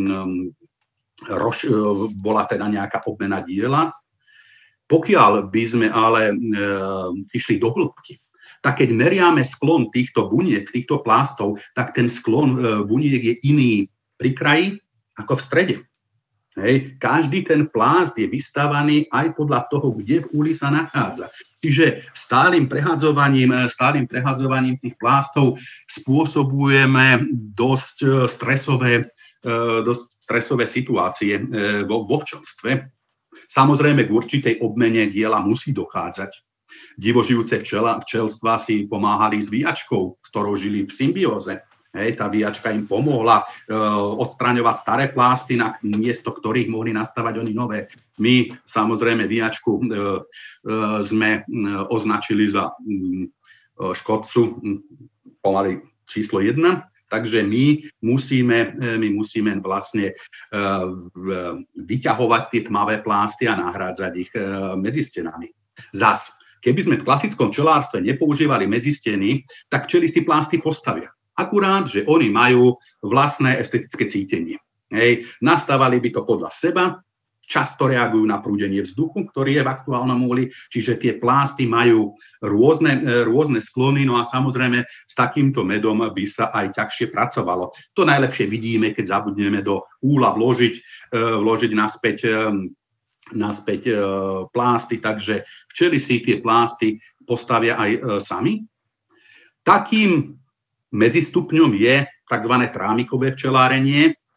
roš, bola teda nejaká obmena diela. Pokiaľ by sme ale išli do hĺbky, tak keď meriame sklon týchto buniek, týchto plástov, tak ten sklon buniek je iný pri kraji ako v strede. Hej. Každý ten plást je vystavaný aj podľa toho, kde v úli sa nachádza. Čiže stálym prehadzovaním, stálym prehadzovaním tých plástov spôsobujeme dosť stresové, dosť stresové situácie vo, vo včelstve. Samozrejme, k určitej obmene diela musí dochádzať. Divožijúce včela, včelstva si pomáhali s víjačkou, s ktorou žili v symbióze. Hej, tá víjačka im pomohla uh, odstraňovať staré plásty, na miesto ktorých mohli nastavať oni nové. My samozrejme víjačku uh, uh, sme uh, označili za um, škodcu um, pomaly číslo jedna, takže my musíme, my musíme vlastne uh, vyťahovať tie tmavé plásty a nahrádzať ich uh, medzi stenami. Zas, keby sme v klasickom včelárstve nepoužívali medzisteny, tak včely si plásty postavia. Akurát, že oni majú vlastné estetické cítenie. Hej. Nastavali by to podľa seba, často reagujú na prúdenie vzduchu, ktorý je v aktuálnom úli, čiže tie plásty majú rôzne, rôzne sklony, no a samozrejme s takýmto medom by sa aj ťažšie pracovalo. To najlepšie vidíme, keď zabudneme do úla vložiť, vložiť naspäť, naspäť plásty, takže včely si tie plásty postavia aj sami. Takým medzistupňom je tzv. Trámikové včelárenie,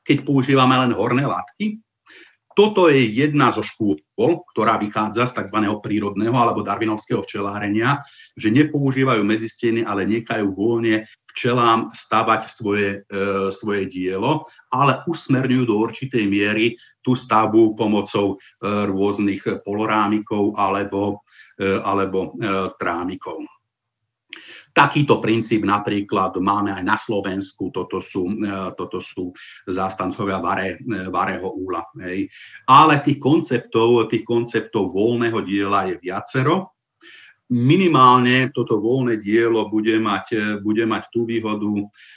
keď používame len horné látky. Toto je jedna zo škôl, ktorá vychádza z tzv. Prírodného alebo darwinovského včelárenia, že nepoužívajú medzisteny, ale nechajú voľne včelám stavať svoje, e, svoje dielo, ale usmerňujú do určitej miery tú stavbu pomocou e, rôznych polorámikov alebo, e, alebo e, trámikov. Takýto princíp napríklad máme aj na Slovensku, toto sú, toto sú zástancovia varé, varého úla. Hej. Ale tých konceptov, tých konceptov voľného diela je viacero. Minimálne toto voľné dielo bude mať, bude mať tú výhodu,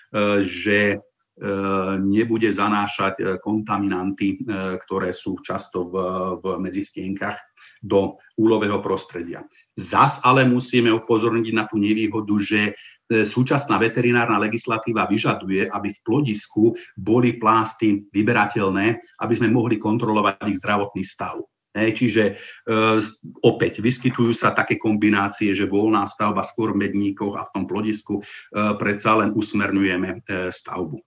že nebude zanášať kontaminanty, ktoré sú často v, v medzistienkach do úlového prostredia. Zas ale musíme upozorniť na tú nevýhodu, že súčasná veterinárna legislatíva vyžaduje, aby v plodisku boli plásty vyberateľné, aby sme mohli kontrolovať ich zdravotný stav. Hej, čiže e, opäť vyskytujú sa také kombinácie, že voľná stavba skôr v medníkoch a v tom plodisku e, predsa len usmerňujeme e, stavbu.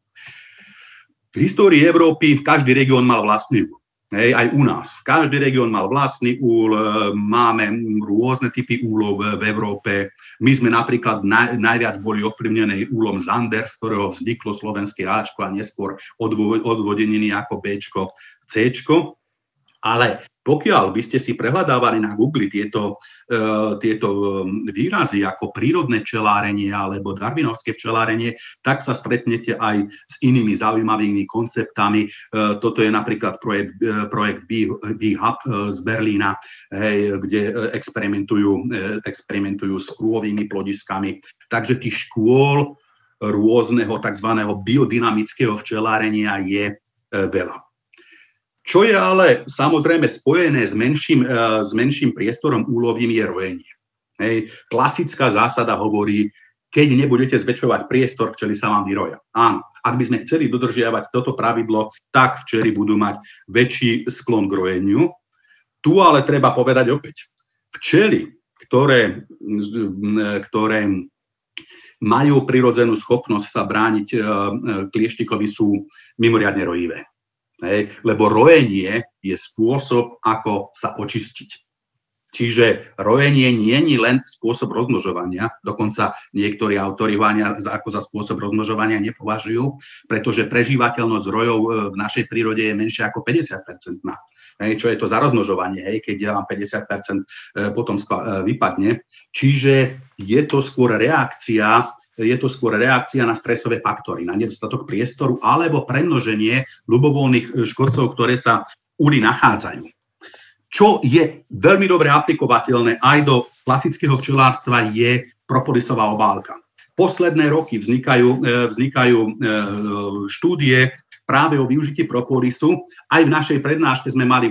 V histórii Európy každý región mal vlastný úl. Hej, aj u nás. Každý región mal vlastný úl, máme rôzne typy úlov v Európe. My sme napríklad naj, najviac boli ovplyvnení úlom Zander, z ktorého vzniklo slovenské Ačko a neskôr odvo, odvodeniny ako Bčko, Cčko. Ale pokiaľ by ste si prehľadávali na Google tieto, uh, tieto výrazy ako prírodné včelárenie alebo darwinovské včelárenie, tak sa stretnete aj s inými zaujímavými konceptami. Uh, toto je napríklad projekt, uh, projekt Bee, Bee Hub uh, z Berlína, hej, kde uh, experimentujú, uh, experimentujú s krôvými plodiskami. Takže tých škôl rôzneho tzv. Biodynamického včelárenia je uh, veľa. Čo je ale samozrejme spojené s menším, s menším priestorom úlovým je rojenie. Hej. Klasická zásada hovorí, keď nebudete zväčšovať priestor, včely sa vám vyroja. Áno, ak by sme chceli dodržiavať toto pravidlo, tak včely budú mať väčší sklon k rojeniu. Tu ale treba povedať opäť, včely, ktoré, ktoré majú prirodzenú schopnosť sa brániť klieštikovi, sú mimoriadne rojivé. Hej, lebo rojenie je spôsob, ako sa očistiť. Čiže rojenie nie je len spôsob rozmnožovania, dokonca niektorí autori ho ako za spôsob rozmnožovania nepovažujú, pretože prežívateľnosť rojov v našej prírode je menšia ako päťdesiat percent. Hej, čo je to za rozmnožovanie, hej, keď vám päťdesiat percent potom vypadne. Čiže je to skôr reakcia je to skôr reakcia na stresové faktory, na nedostatok priestoru alebo premnoženie ľubovoľných škodcov, ktoré sa v úli nachádzajú. Čo je veľmi dobre aplikovateľné aj do klasického včelárstva je propolisová obálka. Posledné roky vznikajú, vznikajú štúdie práve o využití propolisu. Aj v našej prednáške sme mali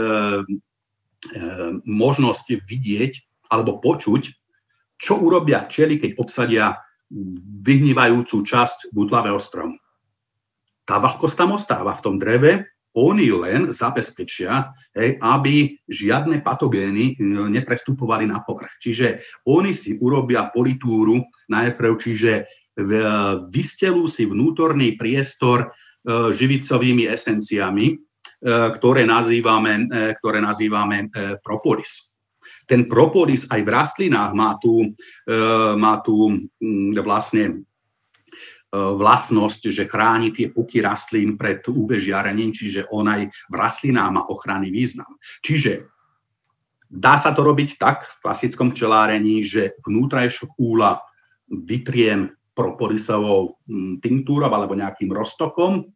možnosť vidieť alebo počuť, čo urobia včely, keď obsadia vyhnívajúcu časť butlavého stromu. Tá vlhkosť tam ostáva v tom dreve, oni len zabezpečia, hej, aby žiadne patogény neprestupovali na povrch. Čiže oni si urobia politúru najprv, čiže vystelú si vnútorný priestor živicovými esenciami, ktoré nazývame, ktoré nazývame propolis. Ten propolis aj v rastlinách má tú, má tú vlastne vlastnosť, že chráni tie puky rastlín pred ú vé žiarením, čiže on aj v rastlinách má ochranný význam. Čiže dá sa to robiť tak v klasickom včelárení, že vnútrajšok úla vytriem propolisovou tinktúrou alebo nejakým roztokom,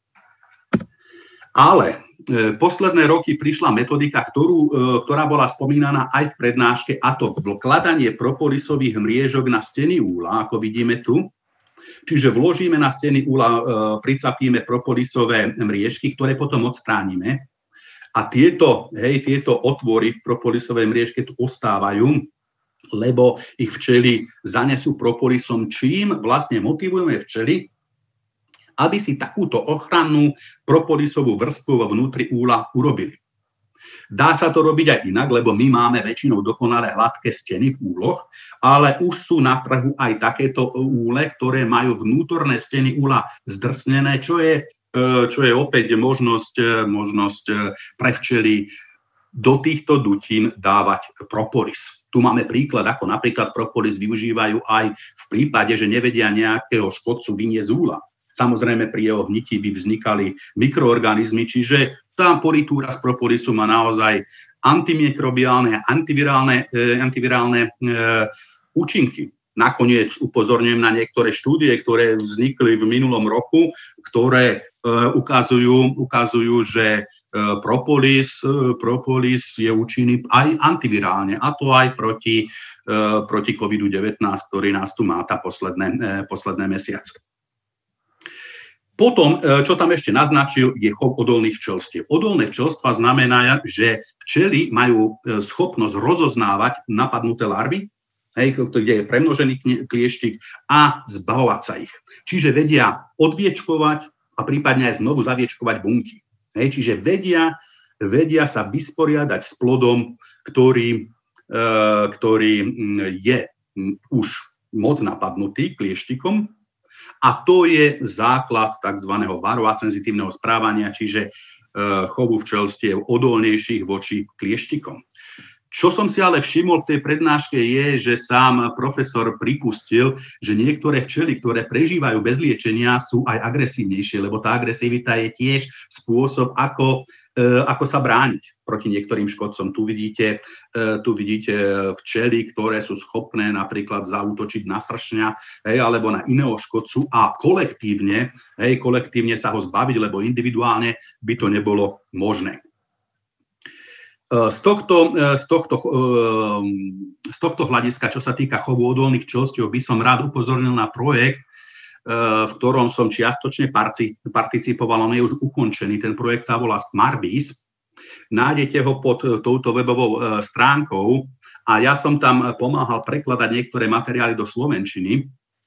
ale posledné roky prišla metodika, ktorú, ktorá bola spomínaná aj v prednáške, a to vkladanie propolisových mriežok na steny úla, ako vidíme tu. Čiže vložíme na steny úla, pricapíme propolisové mriežky, ktoré potom odstránime. A tieto, hej, tieto otvory v propolisovej mriežke tu ostávajú, lebo ich včely zanesú propolisom, čím vlastne motivujeme včely, aby si takúto ochrannú propolisovú vrstvu vo vnútri úla urobili. Dá sa to robiť aj inak, lebo my máme väčšinou dokonale hladké steny v úloch, ale už sú na trhu aj takéto úle, ktoré majú vnútorné steny úla zdrsnené, čo je čo je opäť možnosť, možnosť pre včely do týchto dutín dávať propolis. Tu máme príklad, ako napríklad propolis využívajú aj v prípade, že nevedia nejakého škodcu vyniesť z úla. Samozrejme, pri jeho hnití by vznikali mikroorganizmy, čiže tá politúra z propolisu má naozaj antimikrobiálne a antivirálne, e, antivirálne e, účinky. Nakoniec upozorňujem na niektoré štúdie, ktoré vznikli v minulom roku, ktoré e, ukazujú, ukazujú, že Propolis, propolis je účinný aj antivirálne, a to aj proti, proti kovidu devätnásť, ktorý nás tu máta posledné, posledné mesiace. Potom, čo tam ešte naznačil, je chov odolných včelstiev. Odolné včelstva znamená, že včely majú schopnosť rozoznávať napadnuté larvy, hej, kde je premnožený klieštik, a zbavovať sa ich. Čiže vedia odviečkovať a prípadne aj znovu zaviečkovať bunky. Hej, čiže vedia, vedia sa vysporiadať s plodom, ktorý, e, ktorý je už moc napadnutý klieštikom, a to je základ tzv. Varroa-senzitívneho správania, čiže e, chovu včelstiev odolnejších voči klieštikom. Čo som si ale všimol v tej prednáške je, že sám profesor pripustil, že niektoré včely, ktoré prežívajú bez liečenia, sú aj agresívnejšie, lebo tá agresivita je tiež spôsob, ako, e, ako sa brániť proti niektorým škodcom. Tu vidíte, e, tu vidíte včely, ktoré sú schopné napríklad zaútočiť na sršňa, hej, alebo na iného škodcu a kolektívne, hej, kolektívne sa ho zbaviť, lebo individuálne by to nebolo možné. Z tohto, z, tohto, z tohto hľadiska, čo sa týka chovu odolných včelstiev, by som rád upozornil na projekt, v ktorom som čiastočne participoval, on je už ukončený. Ten projekt sa volá SmartBees. Nájdete ho pod touto webovou stránkou a ja som tam pomáhal prekladať niektoré materiály do slovenčiny.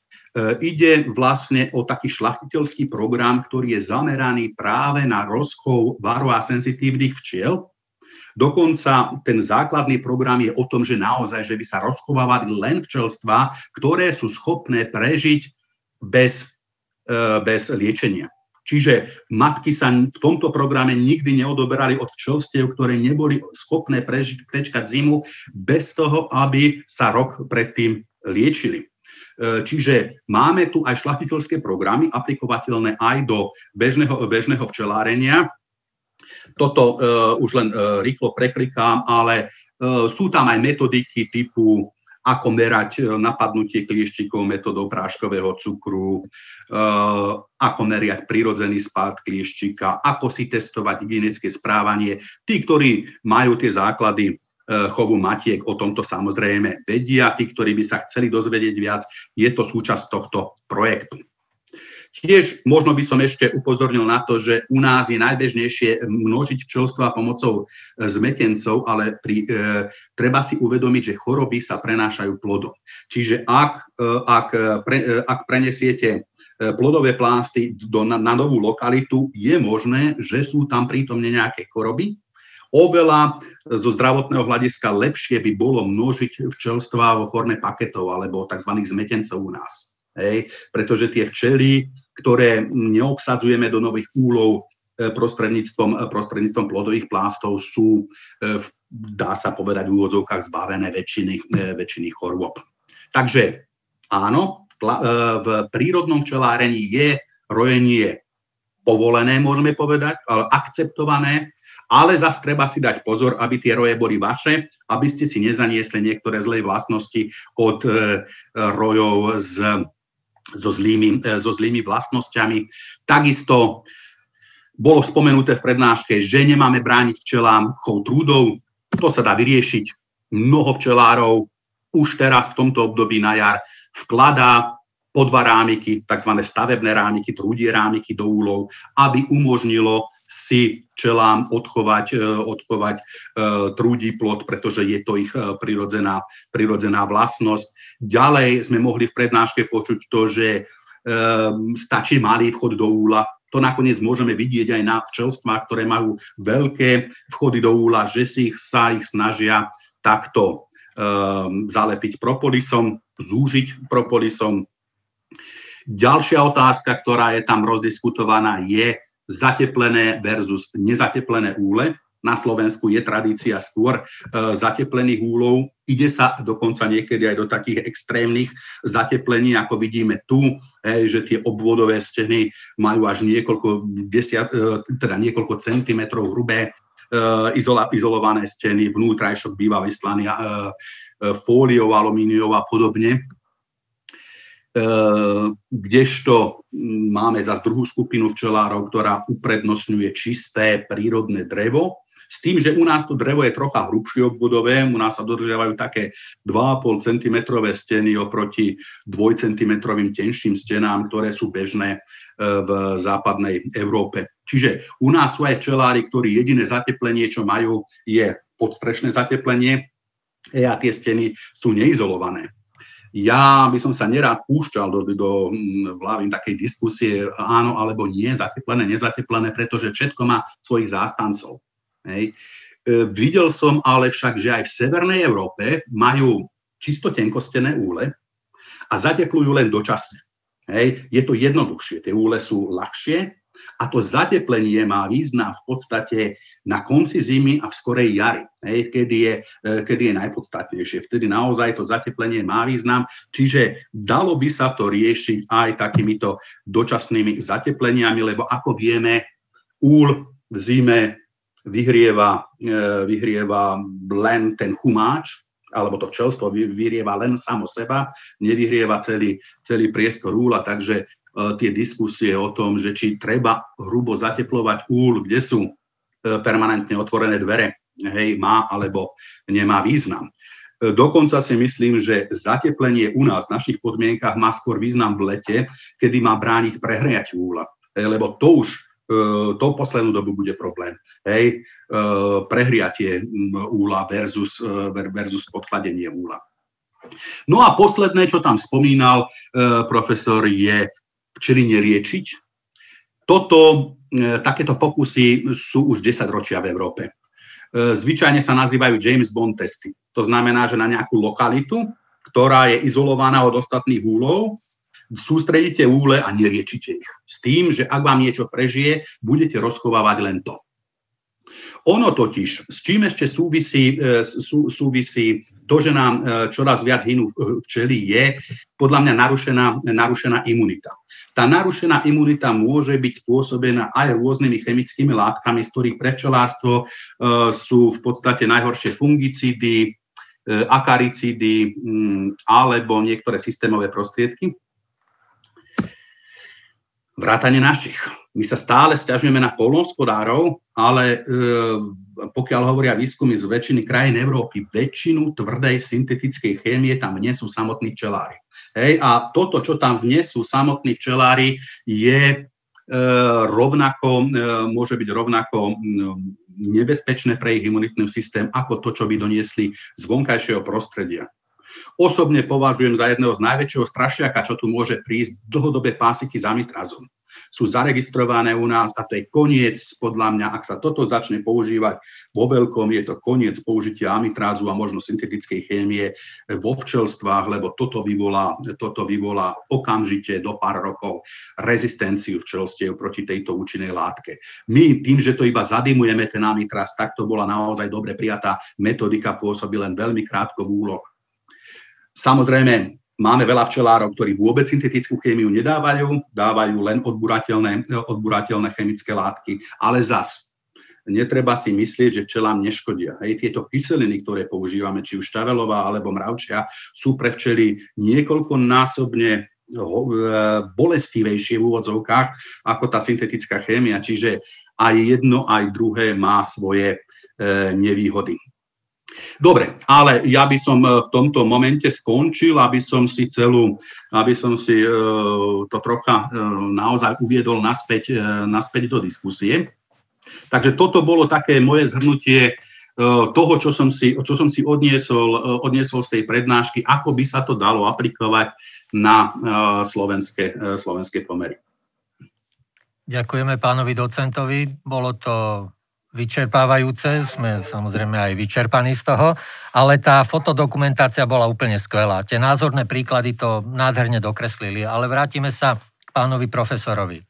Ide vlastne o taký šľachtiteľský program, ktorý je zameraný práve na rozchov varroa-senzitívnych včiel. Dokonca ten základný program je o tom, že naozaj, že by sa rozchovávali len včelstvá, ktoré sú schopné prežiť bez, bez liečenia. Čiže matky sa v tomto programe nikdy neodoberali od včelstiev, ktoré neboli schopné prežiť, prečkať zimu bez toho, aby sa rok predtým liečili. Čiže máme tu aj šľachtiteľské programy aplikovateľné aj do bežného, bežného včelárenia. Toto uh, už len uh, rýchlo preklikám, ale uh, sú tam aj metodiky typu, ako merať uh, napadnutie klieštikov metodou práškového cukru, uh, ako merať prirodzený spád klieštika, ako si testovať hygienické správanie. Tí, ktorí majú tie základy uh, chovu matiek, o tomto samozrejme vedia. Tí, ktorí by sa chceli dozvedieť viac, je to súčasť tohto projektu. Tiež možno by som ešte upozornil na to, že u nás je najbežnejšie množiť včelstva pomocou zmetencov, ale pri, e, treba si uvedomiť, že choroby sa prenášajú plodom. Čiže ak, e, ak, pre, e, ak prenesiete plodové plásty do, na, na novú lokalitu, je možné, že sú tam prítomne nejaké choroby. Oveľa zo zdravotného hľadiska lepšie by bolo množiť včelstva vo forme paketov alebo tzv. Zmetencov u nás. Hej, pretože tie včely, ktoré neobsadzujeme do nových úlov prostredníctvom, prostredníctvom plodových plástov, sú, dá sa povedať, v úvodzovkách zbavené väčšiny, väčšiny chorôb. Takže áno, v prírodnom včelárení je rojenie povolené, môžeme povedať, ale akceptované, ale zase treba si dať pozor, aby tie roje boli vaše, aby ste si nezaniesli niektoré zlé vlastnosti od rojov z So zlými, so zlými vlastnosťami. Takisto bolo spomenuté v prednáške, že nemáme brániť včelám chov trúdov. To sa dá vyriešiť. Mnoho včelárov už teraz v tomto období na jar vkladá po dva rámiky, tzv. Stavebné rámiky, trúdie rámiky do úlov, aby umožnilo si včelám odchovať, odchovať trúdí plod, pretože je to ich prirodzená, prirodzená vlastnosť. Ďalej sme mohli v prednáške počuť to, že e, stačí malý vchod do úla. To nakoniec môžeme vidieť aj na včelstvách, ktoré majú veľké vchody do úla, že si ich, sa ich snažia takto e, zalepiť propolisom, zúžiť propolisom. Ďalšia otázka, ktorá je tam rozdiskutovaná, je, zateplené versus nezateplené úle. Na Slovensku je tradícia skôr e, zateplených úlov. Ide sa dokonca niekedy aj do takých extrémnych zateplení, ako vidíme tu, e, že tie obvodové steny majú až niekoľko, desiat, e, teda niekoľko centimetrov hrubé e, izola, izolované steny, vnútrajšok býva vyslaný e, e, fóliou, alumíniou a podobne. E, kdežto máme zase druhú skupinu včelárov, ktorá uprednostňuje čisté prírodné drevo, s tým, že u nás to drevo je trocha hrubšie obvodové, u nás sa dodržiavajú také dva a pol centimetrové steny oproti dvojcentimetrovým tenším stenám, ktoré sú bežné v západnej Európe. Čiže u nás sú aj včelári, ktorí jediné zateplenie, čo majú, je podstrešné zateplenie a tie steny sú neizolované. Ja by som sa nerád púšťal do, do vlávy takej diskusie áno alebo nie, zateplené, nezateplené, pretože všetko má svojich zástancov. Hej. E, videl som ale však, že aj v Severnej Európe majú čisto tenkostené úle a zateplujú len dočasne. Hej. Je to jednoduchšie, tie úle sú ľahšie a to zateplenie má význam v podstate na konci zimy a v skorej jari, hej, kedy, je, kedy je najpodstatnejšie. Vtedy naozaj to zateplenie má význam, čiže dalo by sa to riešiť aj takýmito dočasnými zatepleniami, lebo ako vieme, úl v zime vyhrieva, vyhrieva len ten chumáč, alebo to včelstvo vyhrieva len samo seba, nevyhrieva celý, celý priestor úla, takže uh, tie diskusie o tom, že či treba hrubo zateplovať úl, kde sú uh, permanentne otvorené dvere, hej, má alebo nemá význam. Uh, dokonca si myslím, že zateplenie u nás v našich podmienkach má skôr význam v lete, kedy má brániť prehriatiu úla, hej, lebo to už to poslednú dobu bude problém. Hej, prehriatie úla versus, versus podchladenie úla. No a posledné, čo tam spomínal profesor, je včely neliečiť. Toto, takéto pokusy sú už desaťročia v Európe. Zvyčajne sa nazývajú James Bond testy. To znamená, že na nejakú lokalitu, ktorá je izolovaná od ostatných úlov, sústredíte úle a neliečite ich. S tým, že ak vám niečo prežije, budete rozchovávať len to. Ono totiž, s čím ešte súvisí, sú, súvisí to, že nám čoraz viac hynú včely, je podľa mňa narušená, narušená imunita. Tá narušená imunita môže byť spôsobená aj rôznymi chemickými látkami, z ktorých pre včelárstvo sú v podstate najhoršie fungicídy, akaricídy alebo niektoré systémové prostriedky. Vrátane našich. My sa stále sťažujeme na poľnohospodárov, ale e, pokiaľ hovoria výskumy z väčšiny krajín Európy, väčšinu tvrdej syntetickej chémie tam vnesú samotní včelári. Hej, a toto, čo tam vnesú samotní včelári, je e, rovnako, e, môže byť rovnako e, nebezpečné pre ich imunitný systém, ako to, čo by doniesli z vonkajšieho prostredia. Osobne považujem za jedného z najväčšieho strašiaka, čo tu môže prísť, dlhodobé pásiky s amitrazom. Sú zaregistrované u nás a to je koniec, podľa mňa, ak sa toto začne používať vo veľkom, je to koniec použitia amitrazu a možno syntetickej chémie vo včelstvách, lebo toto vyvolá, toto vyvolá okamžite do pár rokov rezistenciu včelstiev proti tejto účinnej látke. My tým, že to iba zadimujeme ten amitraz, tak to bola naozaj dobre prijatá metodika, pôsobí len veľmi krátko v úloh. Samozrejme, máme veľa včelárov, ktorí vôbec syntetickú chémiu nedávajú, dávajú len odburateľné, odburateľné chemické látky, ale zas netreba si myslieť, že včelám neškodia. Hej, tieto kyseliny, ktoré používame, či už štavelová alebo mravčia, sú pre včely niekoľkonásobne bolestivejšie v úvodzovkách ako tá syntetická chémia, čiže aj jedno, aj druhé má svoje e, nevýhody. Dobre, ale ja by som v tomto momente skončil, aby som si celú, aby som si e, to trocha e, naozaj uviedol naspäť, e, naspäť do diskusie. Takže toto bolo také moje zhrnutie e, toho, čo som si, čo som si odniesol, e, odniesol z tej prednášky, ako by sa to dalo aplikovať na e, slovenské, e, slovenské pomery. Ďakujeme pánovi docentovi, bolo to vyčerpávajúce, sme samozrejme aj vyčerpaní z toho, ale tá fotodokumentácia bola úplne skvelá. Tie názorné príklady to nádherne dokreslili, ale vrátime sa k pánovi profesorovi.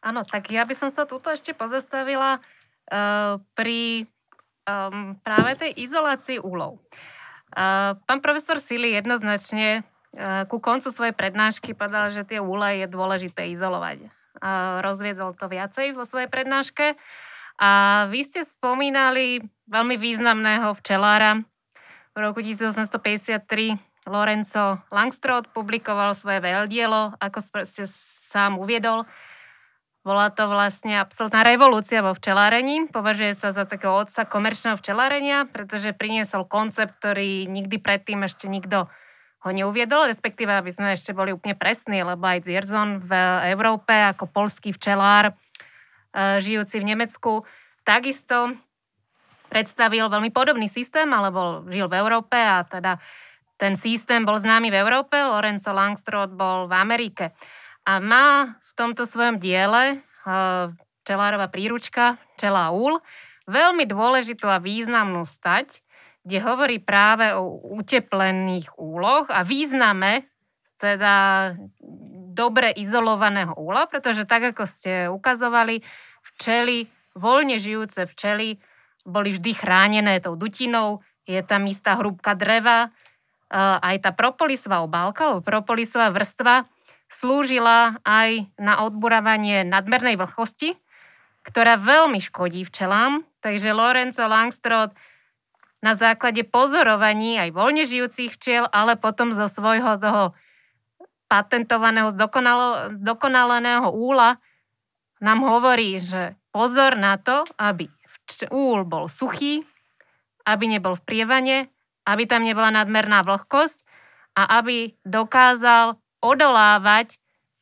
Áno, tak ja by som sa tuto ešte pozastavila uh, pri um, práve tej izolácii úlov. Uh, pán profesor Sili jednoznačne uh, ku koncu svojej prednášky povedal, že tie úle je dôležité izolovať. Uh, rozviedol to viacej vo svojej prednáške. A vy ste spomínali veľmi významného včelára. V roku tisícosemstopäťdesiattri Lorenzo Langstroth publikoval svoje veľdielo, ako ste sám uviedol. Bola to vlastne absolútna revolúcia vo včelárení. Považuje sa za takého otca komerčného včelárenia, pretože priniesol koncept, ktorý nikdy predtým ešte nikto ho neuviedol, respektíve, aby sme ešte boli úplne presní, lebo aj Dzierzon v Európe ako poľský včelár, žijúci v Nemecku, takisto predstavil veľmi podobný systém, alebo žil v Európe a teda ten systém bol známy v Európe, Lorenzo Langstroth bol v Amerike. A má v tomto svojom diele včelárova príručka Včela a úl veľmi dôležitú a významnú stať, kde hovorí práve o uteplených úloch a význame teda dobre izolovaného úla, pretože tak, ako ste ukazovali, včely, voľne žijúce včely boli vždy chránené tou dutinou, je tam istá hrúbka dreva, aj tá propolisová obálka, alebo propolisová vrstva slúžila aj na odburávanie nadmernej vlhkosti, ktorá veľmi škodí včelám. Takže Lorenzo Langstroth na základe pozorovaní aj voľne žijúcich včiel, ale potom zo svojho toho patentovaného, zdokonalo, zdokonaleného úla nám hovorí, že pozor na to, aby úl bol suchý, aby nebol v prievane, aby tam nebola nadmerná vlhkosť a aby dokázal odolávať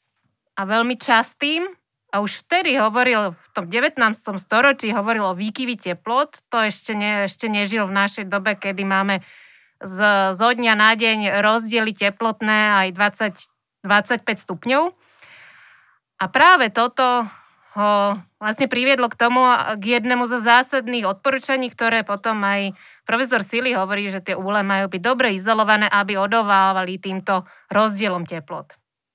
a veľmi častým, a už vtedy hovoril, v tom devätnástom storočí hovoril o výkyvi teplot, to ešte, ne, ešte nežil v našej dobe, kedy máme z, zo dňa na deň rozdiely teplotné aj dvadsať dvadsaťpäť stupňov. A práve toto ho vlastne priviedlo k tomu, k jednému zo zásadných odporúčaní, ktoré potom aj profesor Sili hovorí, že tie úle majú byť dobre izolované, aby odolávali týmto rozdielom teplot.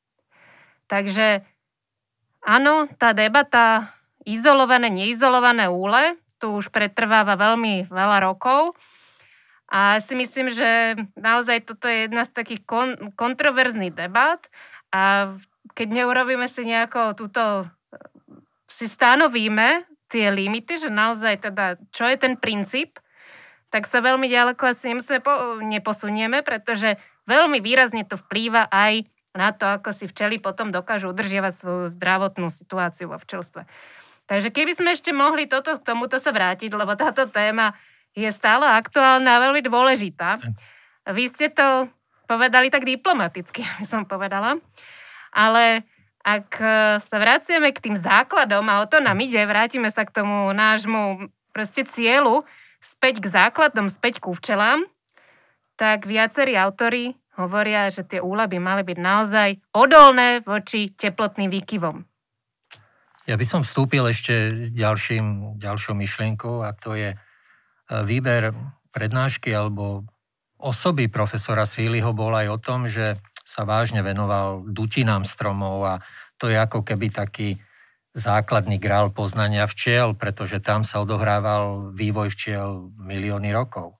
Takže áno, tá debata izolované, neizolované úle tu už pretrváva veľmi veľa rokov a si myslím, že naozaj toto je jedna z takých kon- kontroverzných debat a keď neurobíme si nejako túto, si stanovíme tie limity, že naozaj teda, čo je ten princíp, tak sa veľmi ďaleko asi nemusíme po, neposunieme, pretože veľmi výrazne to vplýva aj na to, ako si včely potom dokážu udržiavať svoju zdravotnú situáciu vo včelstve. Takže keby sme ešte mohli toto, k tomuto sa vrátiť, lebo táto téma je stále aktuálna a veľmi dôležitá. Vy ste to povedali tak diplomaticky, by som povedala. Ale ak sa vraciame k tým základom, a o to nám ide, vrátime sa k tomu nášmu proste cieľu, späť k základom, späť ku včelám, tak viacerí autori hovoria, že tie úle by mali byť naozaj odolné voči teplotným výkyvom. Ja by som vstúpil ešte s ďalším, ďalšou myšlienkou, a to je výber prednášky alebo osoby profesora Siliho bol aj o tom, že sa vážne venoval dutinám stromov a to je ako keby taký základný grál poznania včiel, pretože tam sa odohrával vývoj včiel milióny rokov.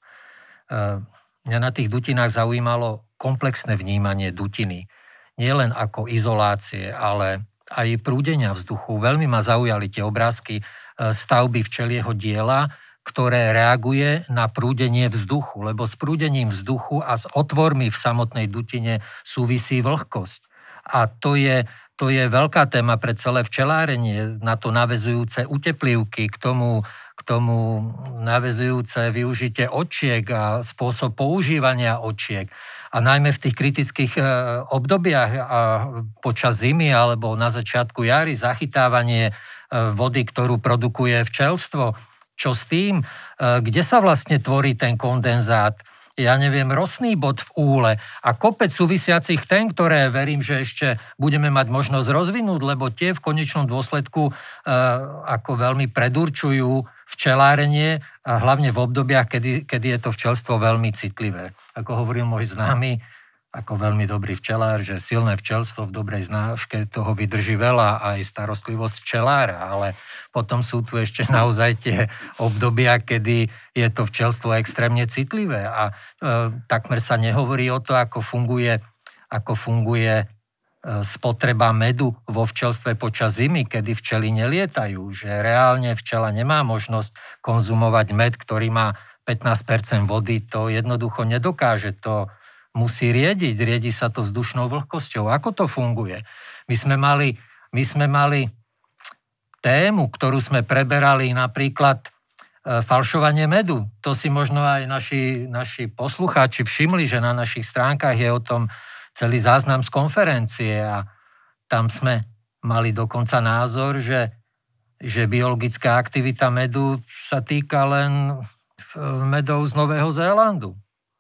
Mňa na tých dutinách zaujímalo komplexné vnímanie dutiny. Nie len ako izolácie, ale aj prúdenia vzduchu. Veľmi ma zaujali tie obrázky stavby včelieho diela, ktoré reaguje na prúdenie vzduchu, lebo s prúdením vzduchu a s otvormi v samotnej dutine súvisí vlhkosť. A to je, to je veľká téma pre celé včelárenie, na to naväzujúce uteplivky, k tomu, k tomu naväzujúce využitie očiek a spôsob používania očiek. A najmä v tých kritických obdobiach a počas zimy alebo na začiatku jary zachytávanie vody, ktorú produkuje včelstvo. Čo s tým? Kde sa vlastne tvorí ten kondenzát? Ja neviem, rostný bod v úle a kopec súvisiacich tém, ktoré verím, že ešte budeme mať možnosť rozvinúť, lebo tie v konečnom dôsledku ako veľmi predurčujú včelárenie a hlavne v obdobiach, kedy, kedy je to včelstvo veľmi citlivé. Ako hovoril môj známy, ako veľmi dobrý včelár, že silné včelstvo v dobrej znáške toho vydrží veľa aj starostlivosť včelára, ale potom sú tu ešte naozaj tie obdobia, kedy je to včelstvo extrémne citlivé a e, takmer sa nehovorí o to, ako funguje, ako funguje e, spotreba medu vo včelstve počas zimy, kedy včely nelietajú, že reálne včela nemá možnosť konzumovať med, ktorý má pätnásť percent vody, to jednoducho nedokáže, to musí riediť, riedi sa to vzdušnou vlhkosťou. Ako to funguje? My sme mali, my sme mali tému, ktorú sme preberali, napríklad e, falšovanie medu. To si možno aj naši, naši poslucháči všimli, že na našich stránkach je o tom celý záznam z konferencie a tam sme mali dokonca názor, že, že biologická aktivita medu sa týka len medov z Nového Zélandu.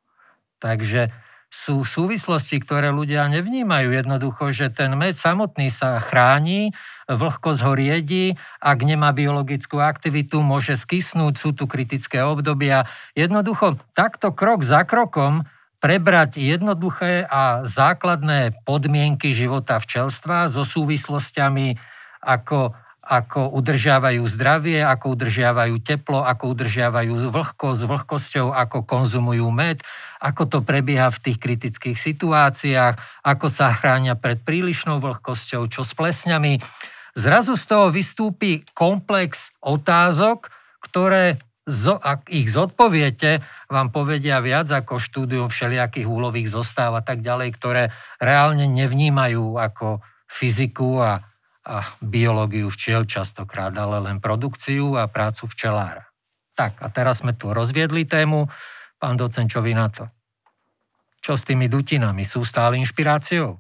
Takže sú súvislosti, ktoré ľudia nevnímajú jednoducho, že ten med samotný sa chráni, vlhkosť ho riedi, ak nemá biologickú aktivitu, môže skysnúť, sú tu kritické obdobia. Jednoducho takto krok za krokom prebrať jednoduché a základné podmienky života včelstva so súvislosťami, ako ako udržiavajú zdravie, ako udržiavajú teplo, ako udržiavajú vlhkosť s vlhkosťou, ako konzumujú med, ako to prebieha v tých kritických situáciách, ako sa chránia pred prílišnou vlhkosťou, čo s plesňami. Zrazu z toho vystúpi komplex otázok, ktoré, ak ich zodpoviete, vám povedia viac ako štúdium všelijakých úlových zostáv a tak ďalej, ktoré reálne nevnímajú ako fyziku a a biológiu včiel častokrát, ale len produkciu a prácu včelára. Tak, a teraz sme tu rozviedli tému. Pán docent, čo vy na to? Čo s tými dutinami? Sú stále inšpiráciou?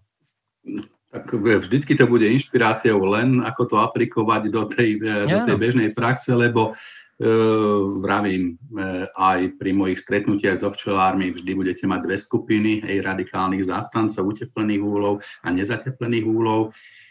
Tak vždycky to bude inšpiráciou, len ako to aplikovať do tej, do tej bežnej praxe, lebo e, vravím, e, aj pri mojich stretnutiach so včelármi vždy budete mať dve skupiny, aj radikálnych zástancov uteplených úlov a nezateplených úlov.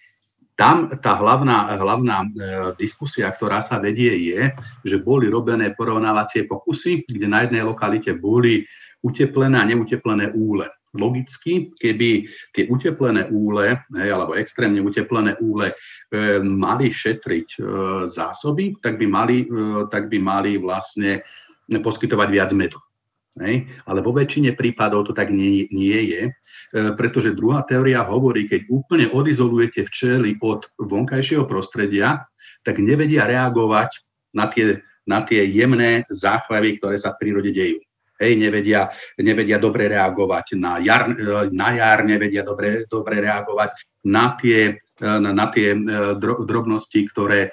Tam tá hlavná, hlavná e, diskusia, ktorá sa vedie, je, že boli robené porovnávacie pokusy, kde na jednej lokalite boli uteplené a neuteplené úle. Logicky, keby tie uteplené úle, hej, alebo extrémne uteplené úle e, mali šetriť e, zásoby, tak by mali, e, tak by mali vlastne poskytovať viac medu. Hej. Ale vo väčšine prípadov to tak nie, nie je, e, pretože druhá teória hovorí, keď úplne odizolujete včely od vonkajšieho prostredia, tak nevedia reagovať na tie, na tie jemné záchvavy, ktoré sa v prírode dejú. Hej, nevedia, nevedia dobre reagovať na jar, na jar nevedia dobre, dobre reagovať na tie, na, na tie drobnosti, ktoré,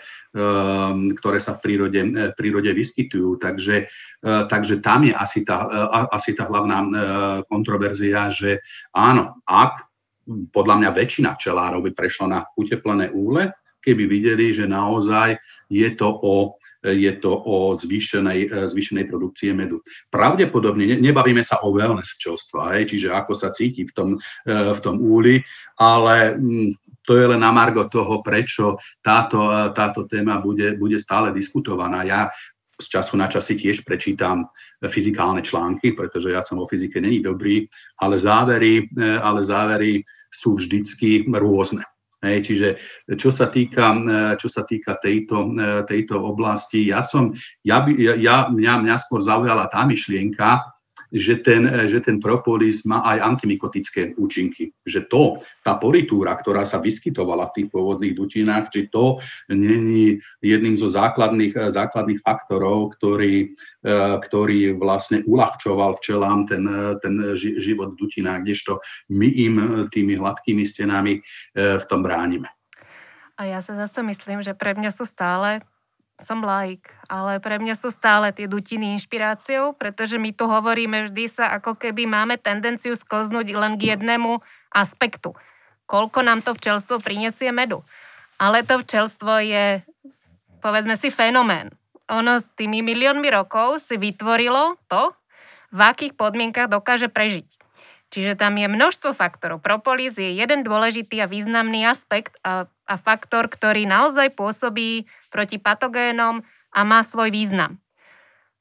ktoré sa v prírode, v prírode vyskytujú. Takže, takže tam je asi tá, asi tá hlavná kontroverzia, že áno, ak podľa mňa väčšina včelárov by prešla na uteplené úle, keby videli, že naozaj je to o je to o zvýšenej, zvýšenej produkcie medu. Pravdepodobne, ne, nebavíme sa o wellness včelstva, hej, čiže ako sa cíti v tom, v tom úli, ale to je len na margo toho, prečo táto, táto téma bude, bude stále diskutovaná. Ja z času na čas si tiež prečítam fyzikálne články, pretože ja som vo fyzike není dobrý, ale závery, ale závery sú vždycky rôzne. Hej, čiže čo sa týka, čo sa týka tejto, tejto oblasti, ja som, ja by, ja, mňa, mňa skôr zaujala tá myšlienka, že ten, že ten propolis má aj antimykotické účinky. Že to, tá politúra, ktorá sa vyskytovala v tých pôvodných dutinách, či to není jedným zo základných, základných faktorov, ktorý, ktorý vlastne uľahčoval včelám ten, ten život v dutinách, kdežto my im tými hladkými stenami v tom bránime. A ja sa zase myslím, že pre mňa sú stále som laik, ale pre mňa sú stále tie dutiny inšpiráciou, pretože my tu hovoríme vždy sa, ako keby máme tendenciu sklznúť len k jednému aspektu. Koľko nám to včelstvo prinesie medu. Ale to včelstvo je, povedzme si, fenomén. Ono s tými miliónmi rokov si vytvorilo to, v akých podmienkach dokáže prežiť. Čiže tam je množstvo faktorov. Propolis je jeden dôležitý a významný aspekt a, a faktor, ktorý naozaj pôsobí proti patogénom a má svoj význam.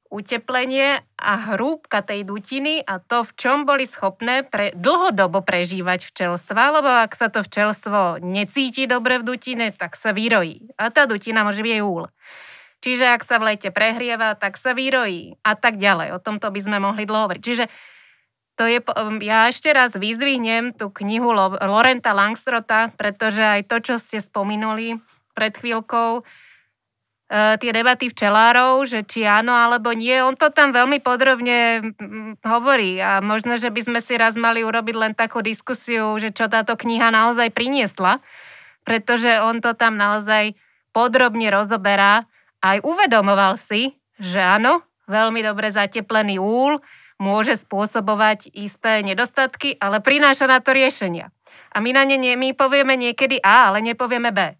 uteplenie a hrúbka tej dutiny a to, v čom boli schopné pre, dlhodobo prežívať včelstva, lebo ak sa to včelstvo necíti dobre v dutine, tak sa vyrojí. A tá dutina môže byť aj úl. Čiže ak sa v lete prehrieva, tak sa vyrojí a tak ďalej. O tomto by sme mohli dlho hovoriť. Čiže to je, ja ešte raz vyzdvihnem tú knihu Lorenta Langstrota, pretože aj to, čo ste spomenuli pred chvíľkou, tie debaty včelárov, že či áno alebo nie, on to tam veľmi podrobne hovorí a možno, že by sme si raz mali urobiť len takú diskusiu, že čo táto kniha naozaj priniesla, pretože on to tam naozaj podrobne rozoberá a aj uvedomoval si, že áno, veľmi dobre zateplený úl môže spôsobovať isté nedostatky, ale prináša na to riešenia. A my na ne my povieme niekedy A, ale nepovieme B.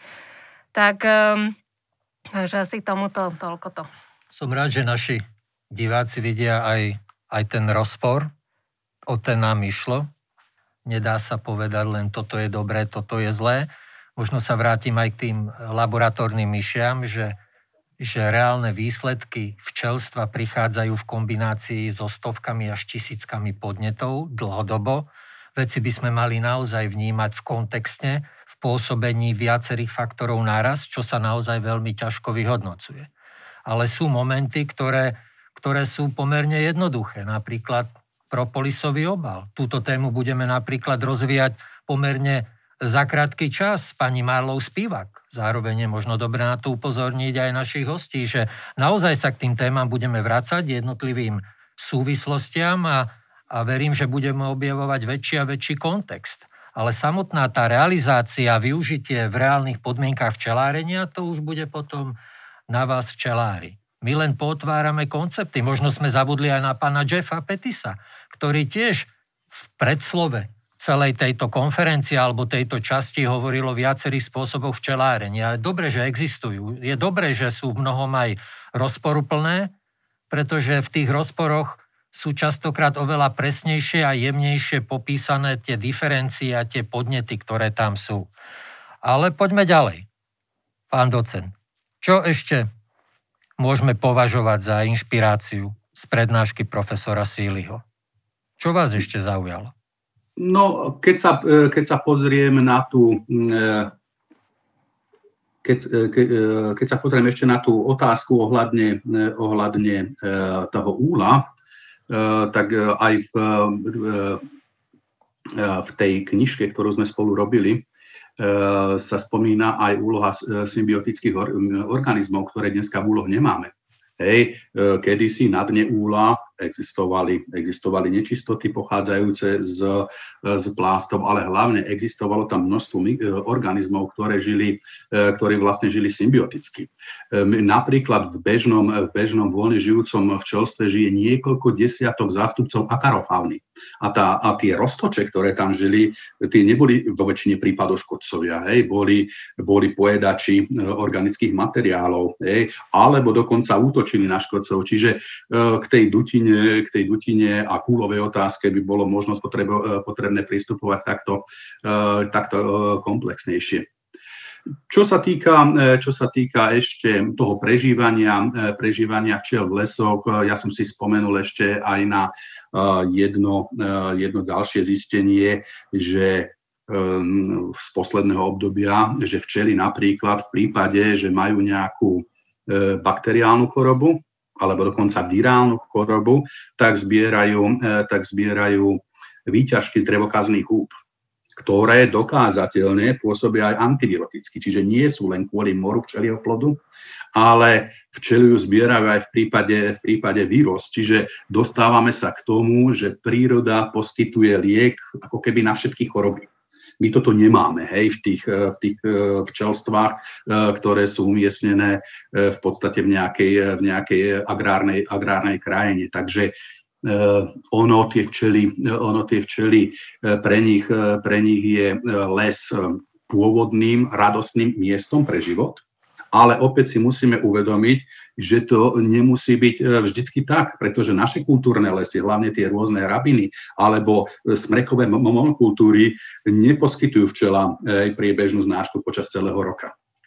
Tak um, Takže asi tomuto toľko to. Som rád, že naši diváci vidia aj, aj ten rozpor. O ten nám išlo. Nedá sa povedať len toto je dobré, toto je zlé. Možno sa vrátim aj k tým laboratórnym myšiam, že, že reálne výsledky včelstva prichádzajú v kombinácii so stovkami až tisíckami podnetov dlhodobo. Veci by sme mali naozaj vnímať v kontexte, pôsobení viacerých faktorov naraz, čo sa naozaj veľmi ťažko vyhodnocuje. Ale sú momenty, ktoré, ktoré sú pomerne jednoduché. Napríklad propolisový obal. Túto tému budeme napríklad rozvíjať pomerne za krátky čas s pani Marlou Spivak. Zároveň je možno dobré na to upozorniť aj našich hostí, že naozaj sa k tým témam budeme vracať jednotlivým súvislostiam a, a verím, že budeme objavovať väčší a väčší kontext. Ale samotná tá realizácia, využitie v reálnych podmienkach včelárenia, to už bude potom na vás včelári. My len potvárame koncepty. Možno sme zabudli aj na pána Jeffa Pettisa, ktorý tiež v predslove celej tejto konferencie alebo tejto časti hovoril o viacerých spôsoboch včelárenia. Je dobré, že existujú. Je dobré, že sú v mnohom aj rozporuplné, pretože v tých rozporoch sú častokrát oveľa presnejšie a jemnejšie popísané tie diferencie a tie podnety, ktoré tam sú. Ale poďme ďalej. Pán docent, čo ešte môžeme považovať za inšpiráciu z prednášky profesora Seeleyho? Čo vás ešte zaujalo? No, keď sa, keď sa pozriem na tú... Keď, ke, keď sa pozriem ešte na tú otázku ohľadne, ohľadne toho úla, tak aj v, v tej knižke, ktorú sme spolu robili, sa spomína aj úloha symbiotických organizmov, ktoré dneska v úloh nemáme. Hej, kedysi na dne úla existovali, existovali nečistoty pochádzajúce z, z plástov, ale hlavne existovalo tam množstvo organizmov, ktoré, žili, ktorí vlastne žili symbioticky. Napríklad v bežnom, v bežnom voľne žijúcom včelstve žije niekoľko desiatok zástupcov akarofauny. A, tá, a tie roztoče, ktoré tam žili, tie neboli vo väčšine prípadov škodcovia, hej, boli, boli pojedači organických materiálov, hej, alebo dokonca útočili na škodcov. Čiže k tej dutine, k tej dutine a kúlovej otázke by bolo možno potrebné pristupovať takto, takto komplexnejšie. Čo sa týka, čo sa týka ešte toho prežívania, prežívania včiel v lesoch, ja som si spomenul ešte aj na jedno, jedno ďalšie zistenie, že z posledného obdobia, že včely napríklad v prípade, že majú nejakú bakteriálnu chorobu alebo dokonca virálnu chorobu, tak zbierajú, tak zbierajú výťažky z drevokazných húb, ktoré dokázateľne pôsobia aj antiviroticky, čiže nie sú len kvôli moru včelieho plodu, ale včely ju zbierajú aj v prípade, v prípade vírus. Čiže dostávame sa k tomu, že príroda poskytuje liek ako keby na všetky choroby. My toto nemáme, hej, v tých, v tých včelstvách, ktoré sú umiestnené v podstate v nejakej, v nejakej agrárnej, agrárnej krajine. Takže ono tie včely, ono tie včely pre nich, pre nich je les pôvodným, radostným miestom pre život. Ale opäť si musíme uvedomiť, že to nemusí byť vždycky tak, pretože naše kultúrne lesy, hlavne tie rôzne rabiny alebo smrekové monokultúry neposkytujú včelám priebežnú znášku počas celého roka.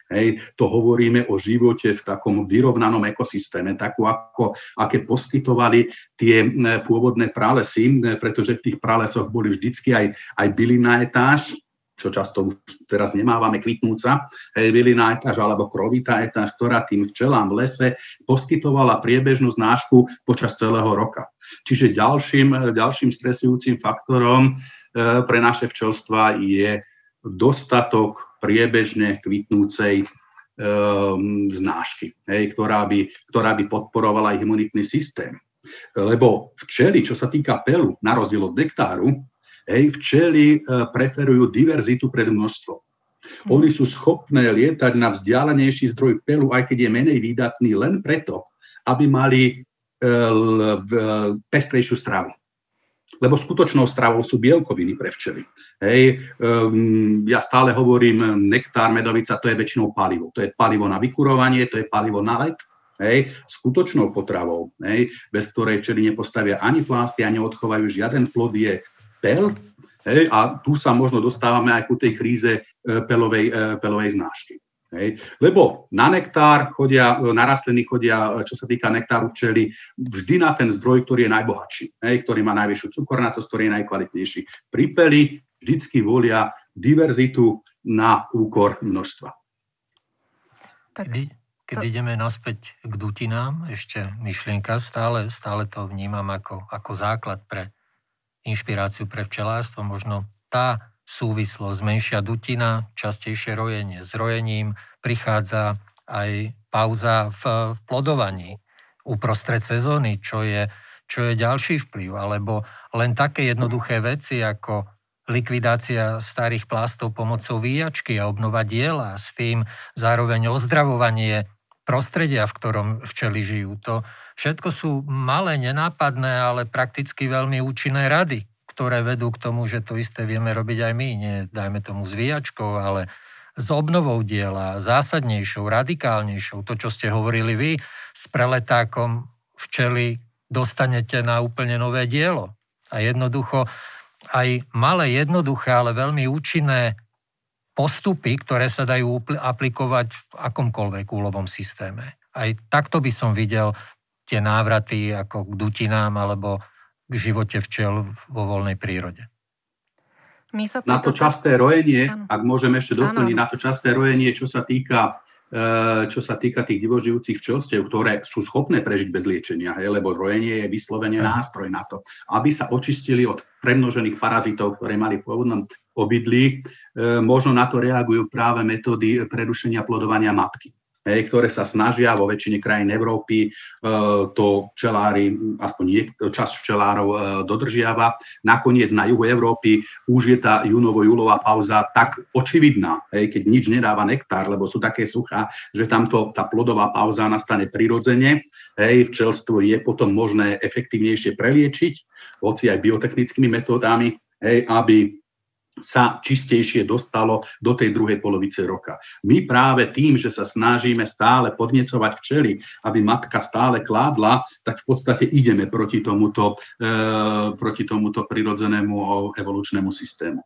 Hej, to hovoríme o živote v takom vyrovnanom ekosystéme, takú ako, aké poskytovali tie pôvodné pralesy, pretože v tých pralesoch boli vždycky aj, aj bylinná etáž, čo často už teraz nemávame, kvitnúca, hej, bylinná etáž alebo krovitá etáž, ktorá tým včelám v lese poskytovala priebežnú znášku počas celého roka. Čiže ďalším, ďalším stresujúcim faktorom e, pre naše včelstva je dostatok priebežne kvitnúcej um, znášky, hej, ktorá, by, ktorá by podporovala ich imunitný systém. Lebo včely, čo sa týka pelu, na rozdiel od nektáru, hej, včely uh, preferujú diverzitu pred množstvo. Oni sú schopné lietať na vzdialenejší zdroj pelu, aj keď je menej výdatný, len preto, aby mali uh, uh, pestrejšiu stravu. Lebo skutočnou stravou sú bielkoviny pre včely. Hej, um, ja stále hovorím, nektár, medovica, to je väčšinou palivo. To je palivo na vykurovanie, to je palivo na let. Hej, skutočnou potravou, hej, bez ktorej včely nepostavia ani plásty a neodchovajú žiaden plod, je pel. Hej, a tu sa možno dostávame aj ku tej kríze pelovej, pelovej znášky. Hej. Lebo na nektár chodia, na rastliny chodia, čo sa týka nektáru včely, vždy na ten zdroj, ktorý je najbohatší, hej, ktorý má najvyššiu cukornatosť, ktorý je najkvalitnejší. Pri peli vždycky volia diverzitu na úkor množstva. Keď, keď to... ideme naspäť k dutinám, ešte myšlienka, stále, stále to vnímam ako, ako základ pre inšpiráciu pre včelárstvo, možno tá súvislosť, menšia dutina, častejšie rojenie. S rojením prichádza aj pauza v, v plodovaní uprostred sezóny, čo je, čo je ďalší vplyv. Alebo len také jednoduché veci ako likvidácia starých plastov pomocou výjačky a obnova diela, s tým zároveň ozdravovanie prostredia, v ktorom včely žijú. To všetko sú malé, nenápadné, ale prakticky veľmi účinné rady, ktoré vedú k tomu, že to isté vieme robiť aj my. Nie, dajme tomu s výjačkou, ale s obnovou diela, zásadnejšou, radikálnejšou. To, čo ste hovorili vy, s preletákom včely dostanete na úplne nové dielo. A jednoducho aj malé, jednoduché, ale veľmi účinné postupy, ktoré sa dajú aplikovať v akomkoľvek úlovom systéme. Aj takto by som videl tie návraty ako k dutinám alebo k živote včiel vo voľnej prírode. My sa na to časté rojenie, ano. Ak môžem ešte doplniť, na to časté rojenie, čo sa týka, čo sa týka tých divožijúcich včelstiev, ktoré sú schopné prežiť bez liečenia, hej, lebo rojenie je vyslovene nástroj na to, aby sa očistili od premnožených parazitov, ktoré mali v pôvodnom obydlí. Možno na to reagujú práve metódy prerušenia plodovania matky, hej, ktoré sa snažia vo väčšine krajín Európy, e, to včelári, aspoň nie, časť včelárov e, dodržiava. Nakoniec na juhu Európy už je tá júnovo-júlová pauza tak očividná, hej, keď nič nedáva nektár, lebo sú také suchá, že tamto tá plodová pauza nastane prirodzene. Hej, včelstvo je potom možné efektívnejšie preliečiť, hoci aj biotechnickými metódami, hej, aby sa čistejšie dostalo do tej druhej polovice roka. My práve tým, že sa snažíme stále podnecovať včely, aby matka stále kládla, tak v podstate ideme proti tomuto, e, proti tomuto prirodzenému evolučnému systému.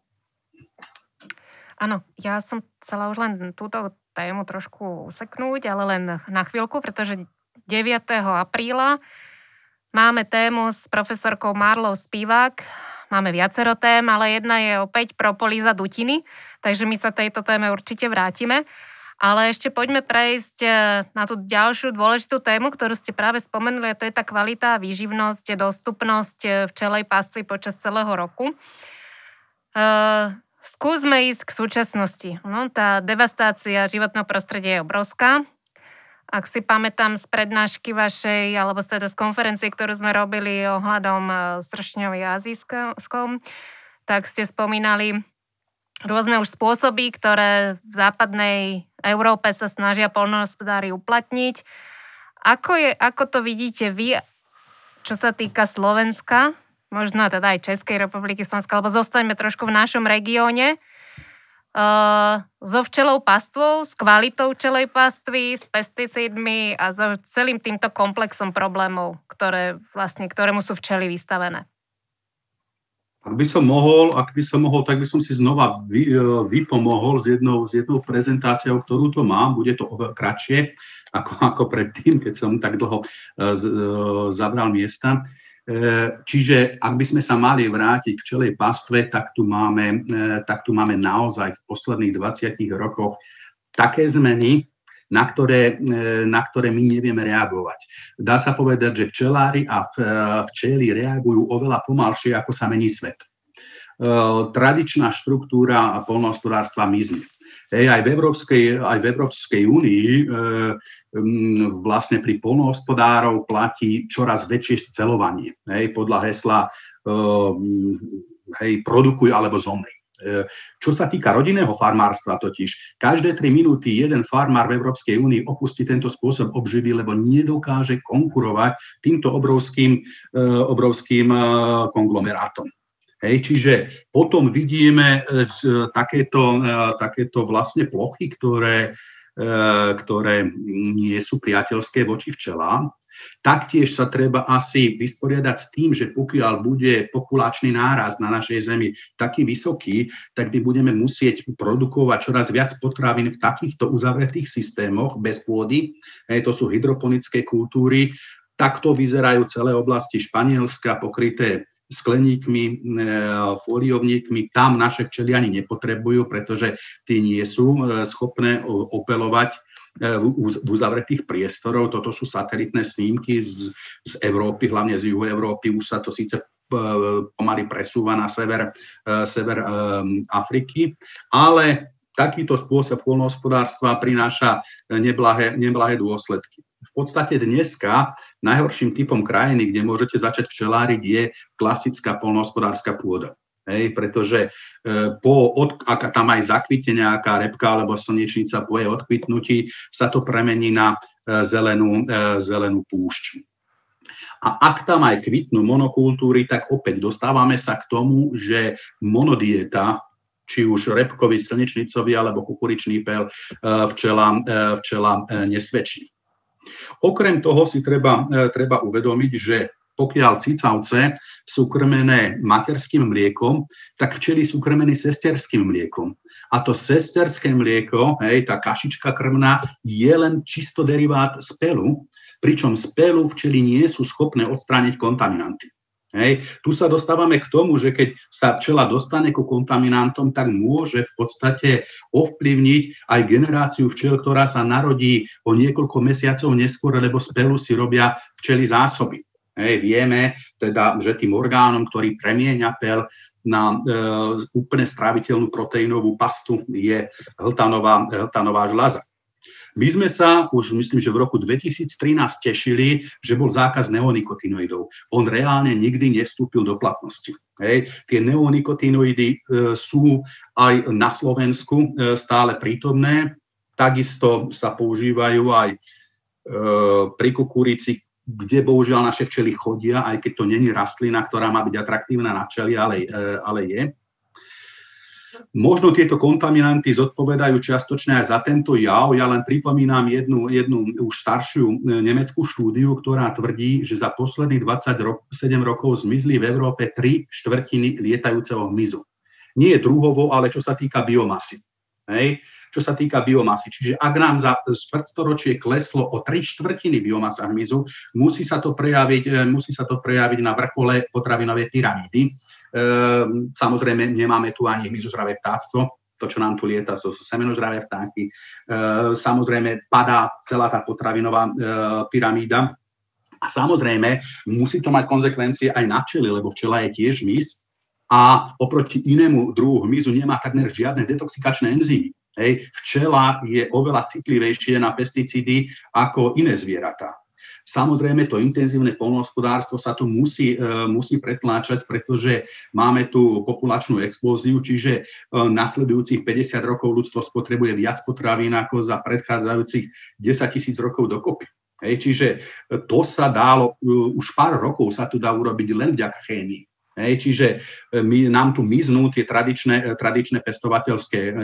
Áno, ja som chcela už len túto tému trošku useknúť, ale len na chvíľku, pretože deviateho apríla máme tému s profesorkou Marlou Spivák. Máme viacero tém, ale jedna je opäť propolíza dutiny, takže my sa tejto téme určite vrátime. Ale ešte poďme prejsť na tú ďalšiu dôležitú tému, ktorú ste práve spomenuli, a to je tá kvalita, výživnosť, dostupnosť včelej pastvy počas celého roku. Uh, skúsme ísť k súčasnosti. No, tá devastácia životného prostredia je obrovská. Ak si pamätám z prednášky vašej, alebo teda z konferencie, ktorú sme robili ohľadom sršňovi azijskom, tak ste spomínali rôzne už spôsoby, ktoré v západnej Európe sa snažia poľnohospodári uplatniť. Ako, je, ako to vidíte vy, čo sa týka Slovenska, možno teda aj Českej republiky, Slovenska, alebo zostaňme trošku v našom regióne, Uh, so včelou pastvou, s kvalitou včelej pastvy, s pesticídmi a so celým týmto komplexom problémov, ktoré, vlastne, ktorému sú včely vystavené. Ak by som mohol, ak by som mohol, tak by som si znova vy, vypomohol s jednou, s jednou prezentáciou, ktorú to mám. Bude to oveľa kratšie ako, ako predtým, keď som tak dlho uh, z, uh, zabral miesta. Uh, čiže ak by sme sa mali vrátiť k čelej pastve, tak tu máme, uh, tak tu máme naozaj v posledných dvadsiatich rokoch také zmeny, na ktoré, na ktoré my nevieme reagovať. Dá sa povedať, že včelári a včely reagujú oveľa pomalšie, ako sa mení svet. Tradičná štruktúra poľnohospodárstva mizne. Hej, aj v Európskej, aj v Európskej únii e, vlastne pri poľnohospodárov platí čoraz väčšie scelovanie. Hej, podľa hesla e, hej, produkuj alebo zomri. Čo sa týka rodinného farmárstva totiž, každé tri minúty jeden farmár v Európskej únii opustí tento spôsob obživy, lebo nedokáže konkurovať týmto obrovským, obrovským konglomerátom. Hej, čiže potom vidíme takéto, takéto vlastne plochy, ktoré, ktoré nie sú priateľské voči včelám. Taktiež sa treba asi vysporiadať s tým, že pokiaľ bude populačný nárast na našej zemi taký vysoký, tak my budeme musieť produkovať čoraz viac potravín v takýchto uzavretých systémoch bez pôdy. Hej, to sú hydroponické kultúry. Takto vyzerajú celé oblasti Španielska pokryté skleníkmi, foliovníkmi. Tam naše včely ani nepotrebujú, pretože tí nie sú schopné opelovať v uzavretých priestorov. Toto sú satelitné snímky z, z Európy, hlavne z juhu Európy. Už sa to síce pomaly presúva na sever, sever Afriky, ale takýto spôsob poľnohospodárstva prináša neblahé, neblahé dôsledky. V podstate dneska najhorším typom krajiny, kde môžete začať včeláriť, je klasická poľnohospodárska pôda. Hej, pretože e, po, od, ak tam aj zakvite nejaká repka alebo slnečnica, po jej odkvitnutí sa to premení na e, zelenú, e, zelenú púšť. A ak tam aj kvitnú monokultúry, tak opäť dostávame sa k tomu, že monodieta, či už repkový, slnečnicový alebo kukuričný pel, e, včela, e, včela e, nesvedčí. Okrem toho si treba, e, treba uvedomiť, že pokiaľ cicavce sú krmené materským mliekom, tak včely sú krmené sesterským mliekom. A to sesterské mlieko, hej, tá kašička krmná, je len čisto derivát z pelu, pričom z pelu včely nie sú schopné odstrániť kontaminanty. Hej. Tu sa dostávame k tomu, že keď sa včela dostane ku kontaminantom, tak môže v podstate ovplyvniť aj generáciu včel, ktorá sa narodí o niekoľko mesiacov neskôr, lebo z pelu si robia včely zásoby. Hej, vieme teda, že tým orgánom, ktorý premieňa pel na e, úplne stráviteľnú proteínovú pastu, je hltanová, hltanová žľaza. My sme sa už, myslím, že v roku dvetisíctrinásť tešili, že bol zákaz neonikotinoidov. On reálne nikdy nevstúpil do platnosti. Hej. Tie neonikotinoidy e, sú aj na Slovensku e, stále prítomné. Takisto sa používajú aj e, pri kukurici, kde bohužiaľ naše včely chodia, aj keď to není rastlina, ktorá má byť atraktívna na včely, ale, ale je. Možno tieto kontaminanty zodpovedajú čiastočne aj za tento jav. Ja len pripomínam jednu, jednu už staršiu nemeckú štúdiu, ktorá tvrdí, že za posledných dvadsaťsedem rokov zmizli v Európe tri štvrtiny lietajúceho hmyzu. Nie je druhovo, ale čo sa týka biomasy. Hej. Čo sa týka biomasy. Čiže ak nám za štvrtstoročie kleslo o tri štvrtiny biomasa hmyzu, musí sa to prejaviť, musí sa to prejaviť na vrchole potravinovej pyramídy. E, samozrejme, nemáme tu ani hmyzožravé vtáctvo, to, čo nám tu lieta, to sú semenožravé vtáky. E, samozrejme, padá celá tá potravinová e, pyramída. A samozrejme, musí to mať konzekvencie aj na včely, lebo včela je tiež hmyz a oproti inému druhu hmyzu nemá takmer žiadne detoxikačné enzymy. Hej, včela je oveľa citlivejšie na pesticídy ako iné zvieratá. Samozrejme, to intenzívne poľnohospodárstvo sa tu musí, e, musí pretláčať, pretože máme tu populačnú explóziu, čiže e, nasledujúcich päťdesiat rokov ľudstvo spotrebuje viac potravín ako za predchádzajúcich desaťtisíc rokov dokopy. Hej, čiže to sa dalo, e, už pár rokov sa tu dá urobiť len vďaka chémii. Hej, čiže e, my, nám tu miznú tie tradičné, e, tradičné pestovateľské e,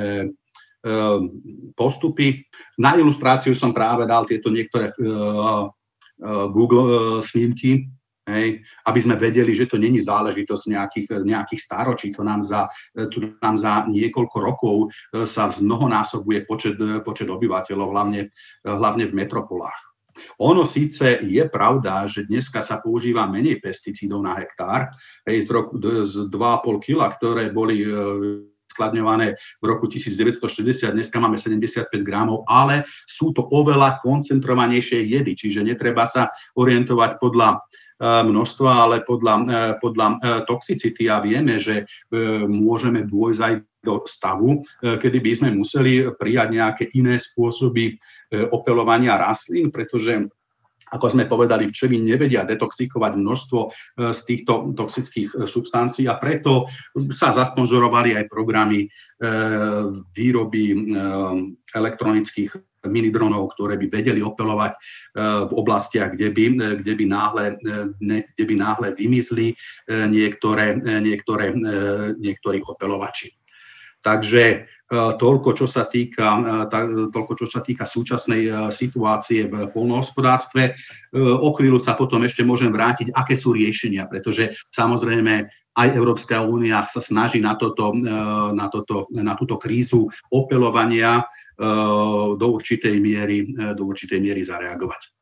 postupy. Na ilustráciu som práve dal tieto niektoré uh, uh, Google uh, snímky. Hej, aby sme vedeli, že to není záležitosť nejakých, nejakých stáročí, to nám, za, to nám za niekoľko rokov sa mnohonásobuje počet, počet obyvateľov, hlavne, hlavne v metropolách. Ono síce je pravda, že dneska sa používa menej pesticídov na hektár, hej, z, roku, z dva a pol kila, ktoré boli skladňované v roku devätnásťstošesťdesiat, dneska máme sedemdesiatpäť gramov, ale sú to oveľa koncentrovanejšie jedy, čiže netreba sa orientovať podľa množstva, ale podľa, podľa toxicity a vieme, že môžeme dôjsť aj do stavu, kedy by sme museli prijať nejaké iné spôsoby opeľovania rastlín, pretože ako sme povedali, včely nevedia detoxikovať množstvo z týchto toxických substancií a preto sa zasponzorovali aj programy výroby elektronických minidronov, ktoré by vedeli opeľovať v oblastiach, kde by, kde by, náhle, kde by náhle vymizli niektoré, niektoré, niektorí opeľovači. Takže toľko, čo sa týka, toľko, čo sa týka súčasnej situácie v poľnohospodárstve. O chvíľu sa potom ešte môžem vrátiť, aké sú riešenia, pretože samozrejme aj Európska únia sa snaží na, toto, na, toto, na túto krízu opeľovania do určitej miery, do určitej miery zareagovať.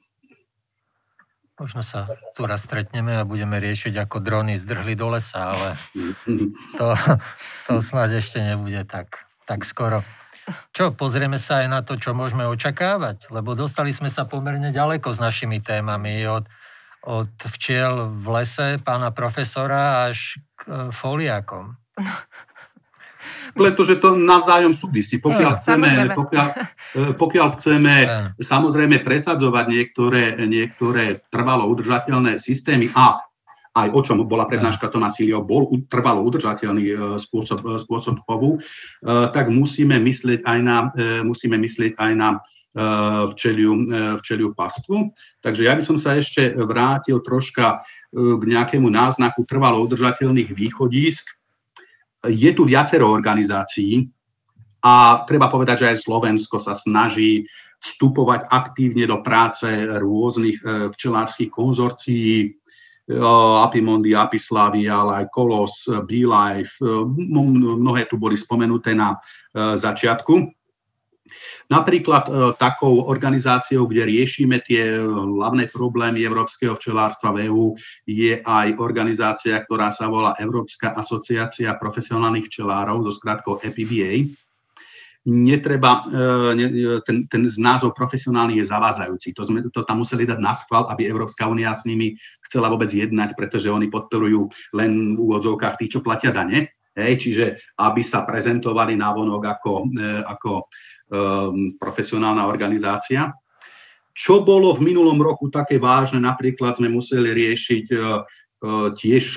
Možno sa tu raz stretneme a budeme riešiť, ako drony zdrhli do lesa, ale to, to snáď ešte nebude tak, tak skoro. Čo, pozrieme sa aj na to, čo môžeme očakávať, lebo dostali sme sa pomerne ďaleko s našimi témami, od, od včiel v lese, pána profesora, až k foliákom. Pretože to navzájom súvisí. Pokiaľ no, chceme, pokiaľ, pokiaľ chceme no. samozrejme presadzovať niektoré, niektoré trvalo udržateľné systémy a aj o čom bola prednáška Toma Síliho, bol trvalo udržateľný spôsob, spôsob chovu, tak musíme myslieť aj na, musíme myslieť aj na včeliu, včeliu pastvu. Takže ja by som sa ešte vrátil troška k nejakému náznaku trvalo udržateľných východísk. Je tu viacero organizácií a treba povedať, že aj Slovensko sa snaží vstupovať aktívne do práce rôznych včelárskych konzorcií, Apimondy, Apislavia, ale aj Kolos, BeeLife, mnohé tu boli spomenuté na začiatku. Napríklad takou organizáciou, kde riešime tie hlavné problémy európskeho včelárstva v EÚ, je aj organizácia, ktorá sa volá Európska asociácia profesionálnych včelárov, so skratkou E P V A. Netreba, ten, ten názov profesionálny je zavádzajúci. To sme to tam museli dať na schvál, aby Európska únia s nimi chcela vôbec jednať, pretože oni podporujú len v úvodzovkách tí, čo platia dane. Hej, čiže aby sa prezentovali návonok ako, ako um, profesionálna organizácia. Čo bolo v minulom roku také vážne, napríklad sme museli riešiť uh, uh, tiež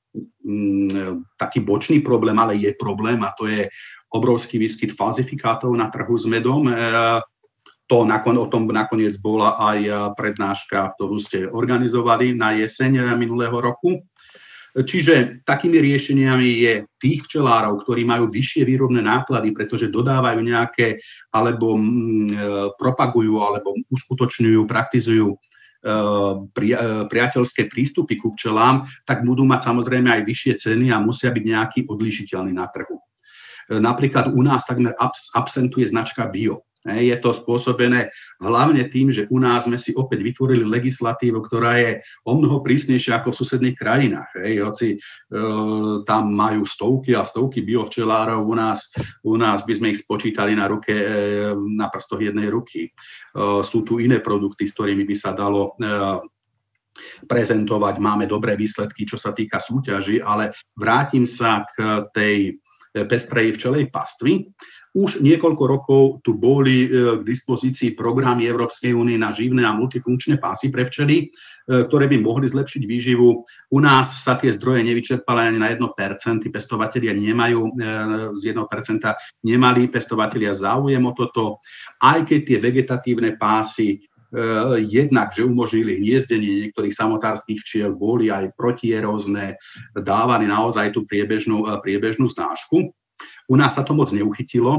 um, taký bočný problém, ale je problém a to je obrovský výskyt falzifikátov na trhu s medom. Uh, to nakon, o tom nakoniec bola aj prednáška, ktorú ste organizovali na jeseň minulého roku. Čiže takými riešeniami je tých včelárov, ktorí majú vyššie výrobné náklady, pretože dodávajú nejaké, alebo mm, propagujú, alebo uskutočňujú, praktizujú e, pri, e, priateľské prístupy ku včelám, tak budú mať samozrejme aj vyššie ceny a musia byť nejaký odlíšiteľný na trhu. E, napríklad u nás takmer abs, absentuje značka bio. Je to spôsobené hlavne tým, že u nás sme si opäť vytvorili legislatívu, ktorá je o mnoho prísnejšia ako v susedných krajinách. Hej. Hoci e, tam majú stovky a stovky biovčelárov, u nás, u nás by sme ich spočítali na ruke, e, na prstoch jednej ruky. E, sú tu iné produkty, s ktorými by sa dalo e, prezentovať. Máme dobré výsledky, čo sa týka súťaží, ale vrátim sa k tej pestrej včelej pastvy. Už niekoľko rokov tu boli k dispozícii programy Európskej únie na živné a multifunkčné pásy pre včely, ktoré by mohli zlepšiť výživu. U nás sa tie zdroje nevyčerpali ani na jedno percento. Pestovatelia nemajú, z jedno percento nemali pestovatelia záujem o toto. Aj keď tie vegetatívne pásy jednak, že umožnili hniezdenie niektorých samotárskych včiel, boli aj protierózne, dávali naozaj tú priebežnú, priebežnú znášku. U nás sa to moc neuchytilo.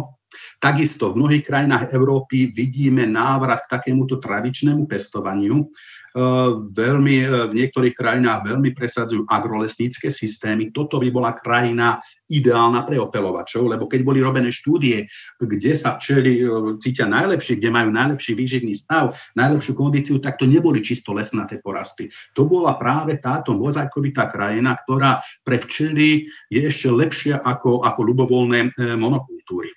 Takisto v mnohých krajinách Európy vidíme návrat k takémuto tradičnému pestovaniu. Veľmi, v niektorých krajinách veľmi presadzujú agrolesnícke systémy. Toto by bola krajina ideálna pre opeľovačov, lebo keď boli robené štúdie, kde sa včely cítia najlepšie, kde majú najlepší výživný stav, najlepšiu kondíciu, tak to neboli čisto lesnaté porasty. To bola práve táto mozaikovitá krajina, ktorá pre včely je ešte lepšia ako, ako ľubovoľné monokultúry.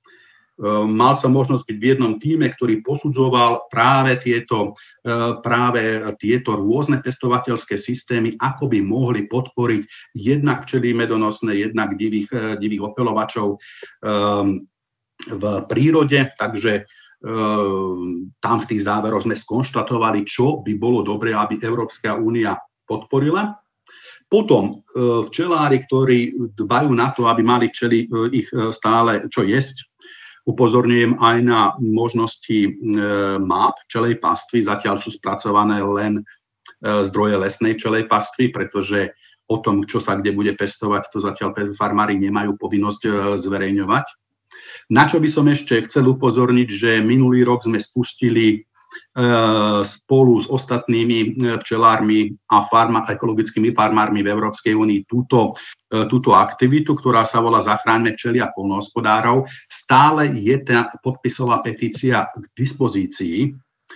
Mal som možnosť byť v jednom tíme, ktorý posudzoval práve tieto, práve tieto rôzne pestovateľské systémy, ako by mohli podporiť jednak včely medonosné, jednak divých, divých opeľovačov v prírode. Takže tam v tých záveroch sme skonštatovali, čo by bolo dobré, aby Európska únia podporila. Potom včelári, ktorí dbajú na to, aby mali včely ich stále čo jesť, upozorňujem aj na možnosti máp včelej pastvy. Zatiaľ sú spracované len zdroje lesnej včelej pastvy, pretože o tom, čo sa kde bude pestovať, to zatiaľ farmári nemajú povinnosť zverejňovať. Na čo by som ešte chcel upozorniť, že minulý rok sme spustili spolu s ostatnými včelármi a farma, ekologickými farmármi v Európskej únii túto, túto aktivitu, ktorá sa volá Zachráňme včely a poľnohospodárov. Stále je tá podpisová petícia k dispozícii.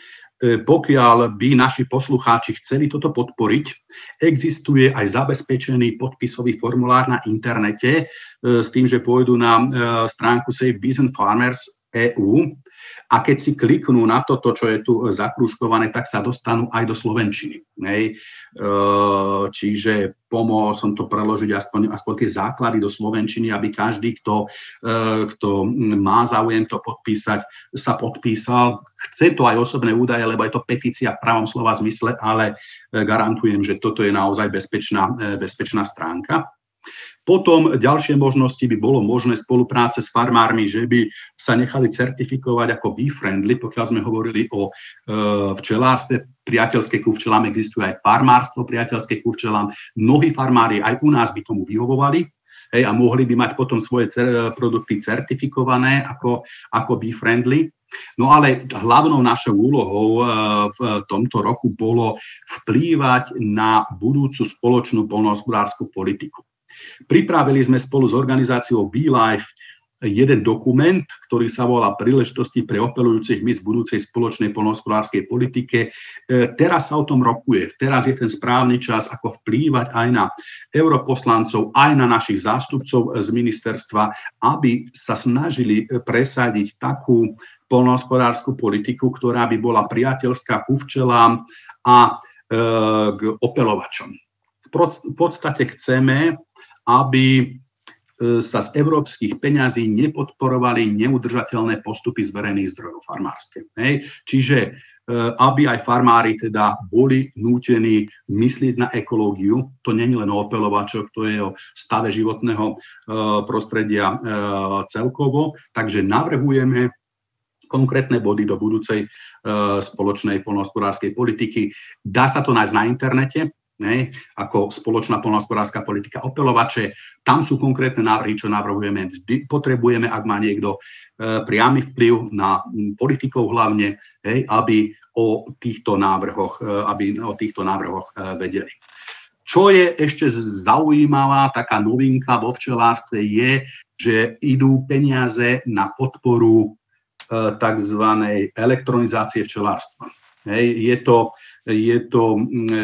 Pokiaľ by naši poslucháči chceli toto podporiť, existuje aj zabezpečený podpisový formulár na internete s tým, že pôjdu na stránku Save Bees and Farmers E U. A keď si kliknú na toto, čo je tu zakrúžkované, tak sa dostanú aj do slovenčiny. Hej. Čiže pomohol som to preložiť aspoň, aspoň tie základy do slovenčiny, aby každý, kto, kto má záujem to podpísať, sa podpísal. Chce to aj osobné údaje, lebo je to petícia v pravom slova zmysle, ale garantujem, že toto je naozaj bezpečná, bezpečná stránka. Potom ďalšie možnosti by bolo možné spolupráce s farmármi, že by sa nechali certifikovať ako bee-friendly, pokiaľ sme hovorili o e, včelárstve priateľské ku včelám, existuje aj farmárstvo priateľské ku včelám. Mnohí farmári aj u nás by tomu vyhovovali, hej, a mohli by mať potom svoje cer- produkty certifikované ako, ako bee-friendly. No ale hlavnou našou úlohou v tomto roku bolo vplývať na budúcu spoločnú poľnohospodársku politiku. Pripravili sme spolu s organizáciou BeeLife jeden dokument, ktorý sa volá Príležitosti pre opeľujúcich mys v budúcej spoločnej poľnohospodárskej politike. Teraz sa o tom rokuje. Teraz je ten správny čas, ako vplývať aj na europoslancov, aj na našich zástupcov z ministerstva, aby sa snažili presadiť takú poľnohospodársku politiku, ktorá by bola priateľská ku včelám a k opeľovačom. V podstate chceme, aby sa z európskych peňazí nepodporovali neudržateľné postupy z verejných zdrojov farmárskych. Čiže aby aj farmári teda boli nútení myslieť na ekológiu, to nie je len o opeľovačoch, to je o stave životného prostredia celkovo. Takže navrhujeme konkrétne body do budúcej spoločnej poľnohospodárskej politiky. Dá sa to nájsť na internete, ne, ako spoločná poľnohospodárska politika opeľovače. Tam sú konkrétne návrhy, čo navrhujeme. Vždy potrebujeme, ak má niekto e, priamy vplyv na politikov hlavne, hej, aby o týchto návrhoch, e, aby o týchto návrhoch e, vedeli. Čo je ešte zaujímavá taká novinka vo včelárstve je, že idú peniaze na podporu e, tzv. Elektronizácie včelárstva. Hej, je to, je to e,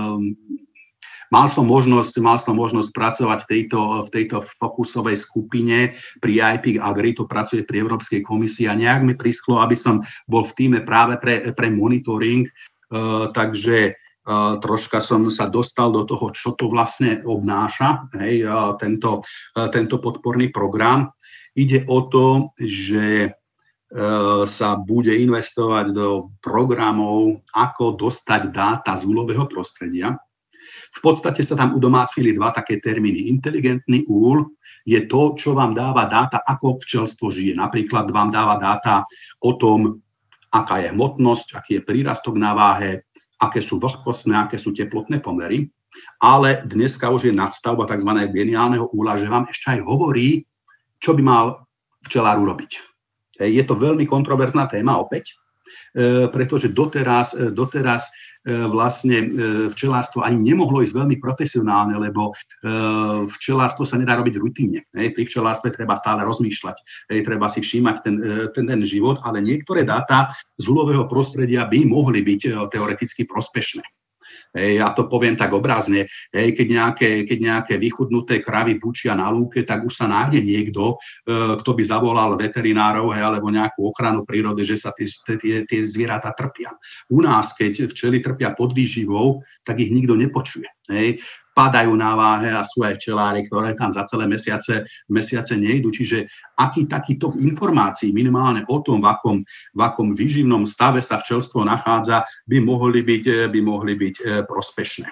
mal som možnosť, mal som možnosť pracovať v tejto, v tejto fokusovej skupine pri í pé Agri, to pracuje pri Európskej komisii a nejak mi prisklo, aby som bol v tíme práve pre, pre monitoring, e, takže e, troška som sa dostal do toho, čo to vlastne obnáša, hej, e, tento, e, tento podporný program. Ide o to, že sa bude investovať do programov, ako dostať dáta z úlového prostredia. V podstate sa tam udomácnili dva také termíny. Inteligentný úl je to, čo vám dáva dáta, ako včelstvo žije. Napríklad vám dáva dáta o tom, aká je hmotnosť, aký je prírastok na váhe, aké sú vlhkostné, aké sú teplotné pomery. Ale dneska už je nadstavba tzv. Geniálneho úla, že vám ešte aj hovorí, čo by mal včelár urobiť. Je to veľmi kontroverzná téma opäť, pretože doteraz, doteraz vlastne včelárstvo ani nemohlo ísť veľmi profesionálne, lebo včelárstvo sa nedá robiť rutínne. Pri včelárstve treba stále rozmýšľať, treba si všímať ten, ten, ten život, ale niektoré dáta z úlového prostredia by mohli byť teoreticky prospešné. Ja to poviem tak obrazne, keď nejaké, keď nejaké vychudnuté kravy bučia na lúke, tak už sa nájde niekto, kto by zavolal veterinárov alebo nejakú ochranu prírody, že sa tie, tie, tie zvieratá trpia. U nás, keď včely trpia podvýživou, tak ich nikto nepočuje. Hej. Padajú na váhe a sú aj včelári, ktoré tam za celé mesiace, mesiace nejdu. Čiže aký takýto informácií minimálne o tom, v akom, v akom výživnom stave sa včelstvo nachádza, by mohli byť, by mohli byť prospešné.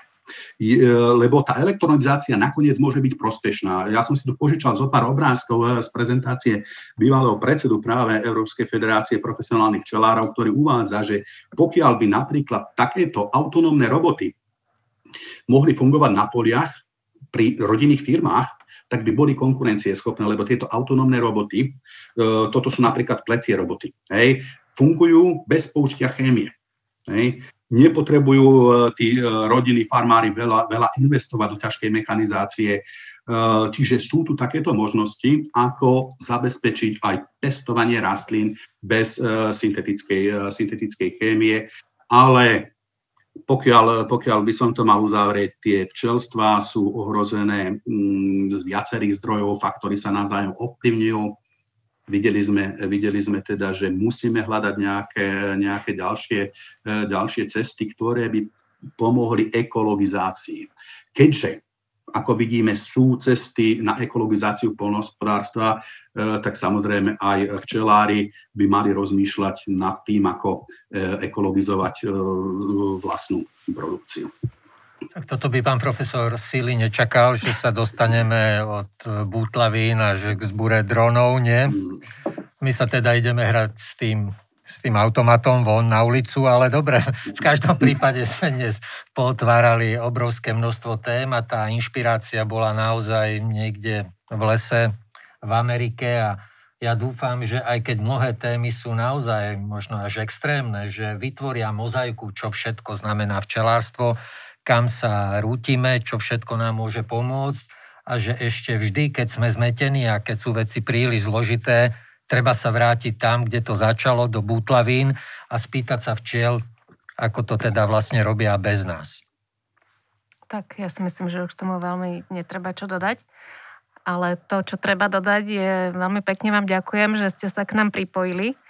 Lebo tá elektronizácia nakoniec môže byť prospešná. Ja som si tu požičal zo pár obrázkov z prezentácie bývalého predsedu práve Európskej federácie profesionálnych včelárov, ktorý uvádza, že pokiaľ by napríklad takéto autonómne roboty mohli fungovať na poliach pri rodinných firmách, tak by boli konkurencieschopné, lebo tieto autonómne roboty, e, toto sú napríklad plecie roboty, hej, fungujú bez použitia chémie. Hej. Nepotrebujú e, tí e, rodinní farmári veľa, veľa investovať do ťažkej mechanizácie, e, čiže sú tu takéto možnosti, ako zabezpečiť aj pestovanie rastlín bez e, syntetickej, e, syntetickej chémie, ale Pokiaľ, pokiaľ by som to mal uzavrieť, tie včelstvá sú ohrozené mm, z viacerých zdrojov, faktory sa navzájom ovplyvňujú. Videli sme, videli sme teda, že musíme hľadať nejaké, nejaké ďalšie, ďalšie cesty, ktoré by pomohli ekologizácii. Keďže, ako vidíme, sú cesty na ekologizáciu poľnohospodárstva, tak samozrejme aj včelári by mali rozmýšľať nad tým, ako ekologizovať vlastnú produkciu. Tak toto by pán profesor Sily nečakal, že sa dostaneme od bútlavín až k zbure dronov, nie? My sa teda ideme hrať s tým, s tým automatom von na ulicu, ale dobre, v každom prípade sme dnes potvárali obrovské množstvo tém a tá inšpirácia bola naozaj niekde v lese v Amerike a ja dúfam, že aj keď mnohé témy sú naozaj možno až extrémne, že vytvoria mozaiku, čo všetko znamená včelárstvo, kam sa rútime, čo všetko nám môže pomôcť a že ešte vždy, keď sme zmetení a keď sú veci príliš zložité, treba sa vrátiť tam, kde to začalo, do bútlavín a spýtať sa včiel, ako to teda vlastne robia bez nás. Tak ja si myslím, že už tomu veľmi netreba čo dodať. Ale to, čo treba dodať, je veľmi pekne vám ďakujem, že ste sa k nám pripojili. E,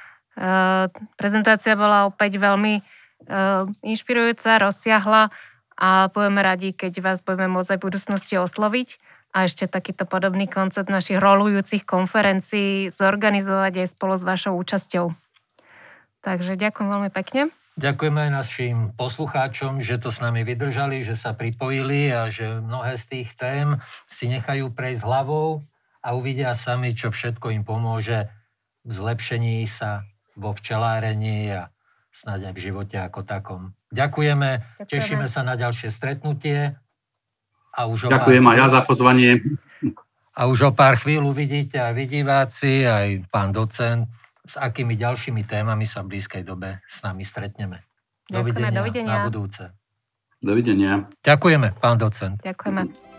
prezentácia bola opäť veľmi e, inšpirujúca, rozsiahla a budeme radi, keď vás budeme môcť aj v budúcnosti osloviť a ešte takýto podobný koncept našich rolujúcich konferencií zorganizovať aj spolu s vašou účasťou. Takže ďakujem veľmi pekne. Ďakujeme aj našim poslucháčom, že to s nami vydržali, že sa pripojili a že mnohé z tých tém si nechajú prejsť hlavou a uvidia sami, čo všetko im pomôže v zlepšení sa vo včelárení a snáď aj v živote ako takom. Ďakujeme, Ďakujeme. Tešíme sa na ďalšie stretnutie. A už Ďakujem aj ja za pozvanie. A už o pár chvíľ uvidíte aj vy diváci, aj pán docent, s akými ďalšími témami sa v blízkej dobe s nami stretneme. Ďakujeme, dovidenia, dovidenia. Na budúce. Dovidenia. Ďakujeme, pán docent. Ďakujeme.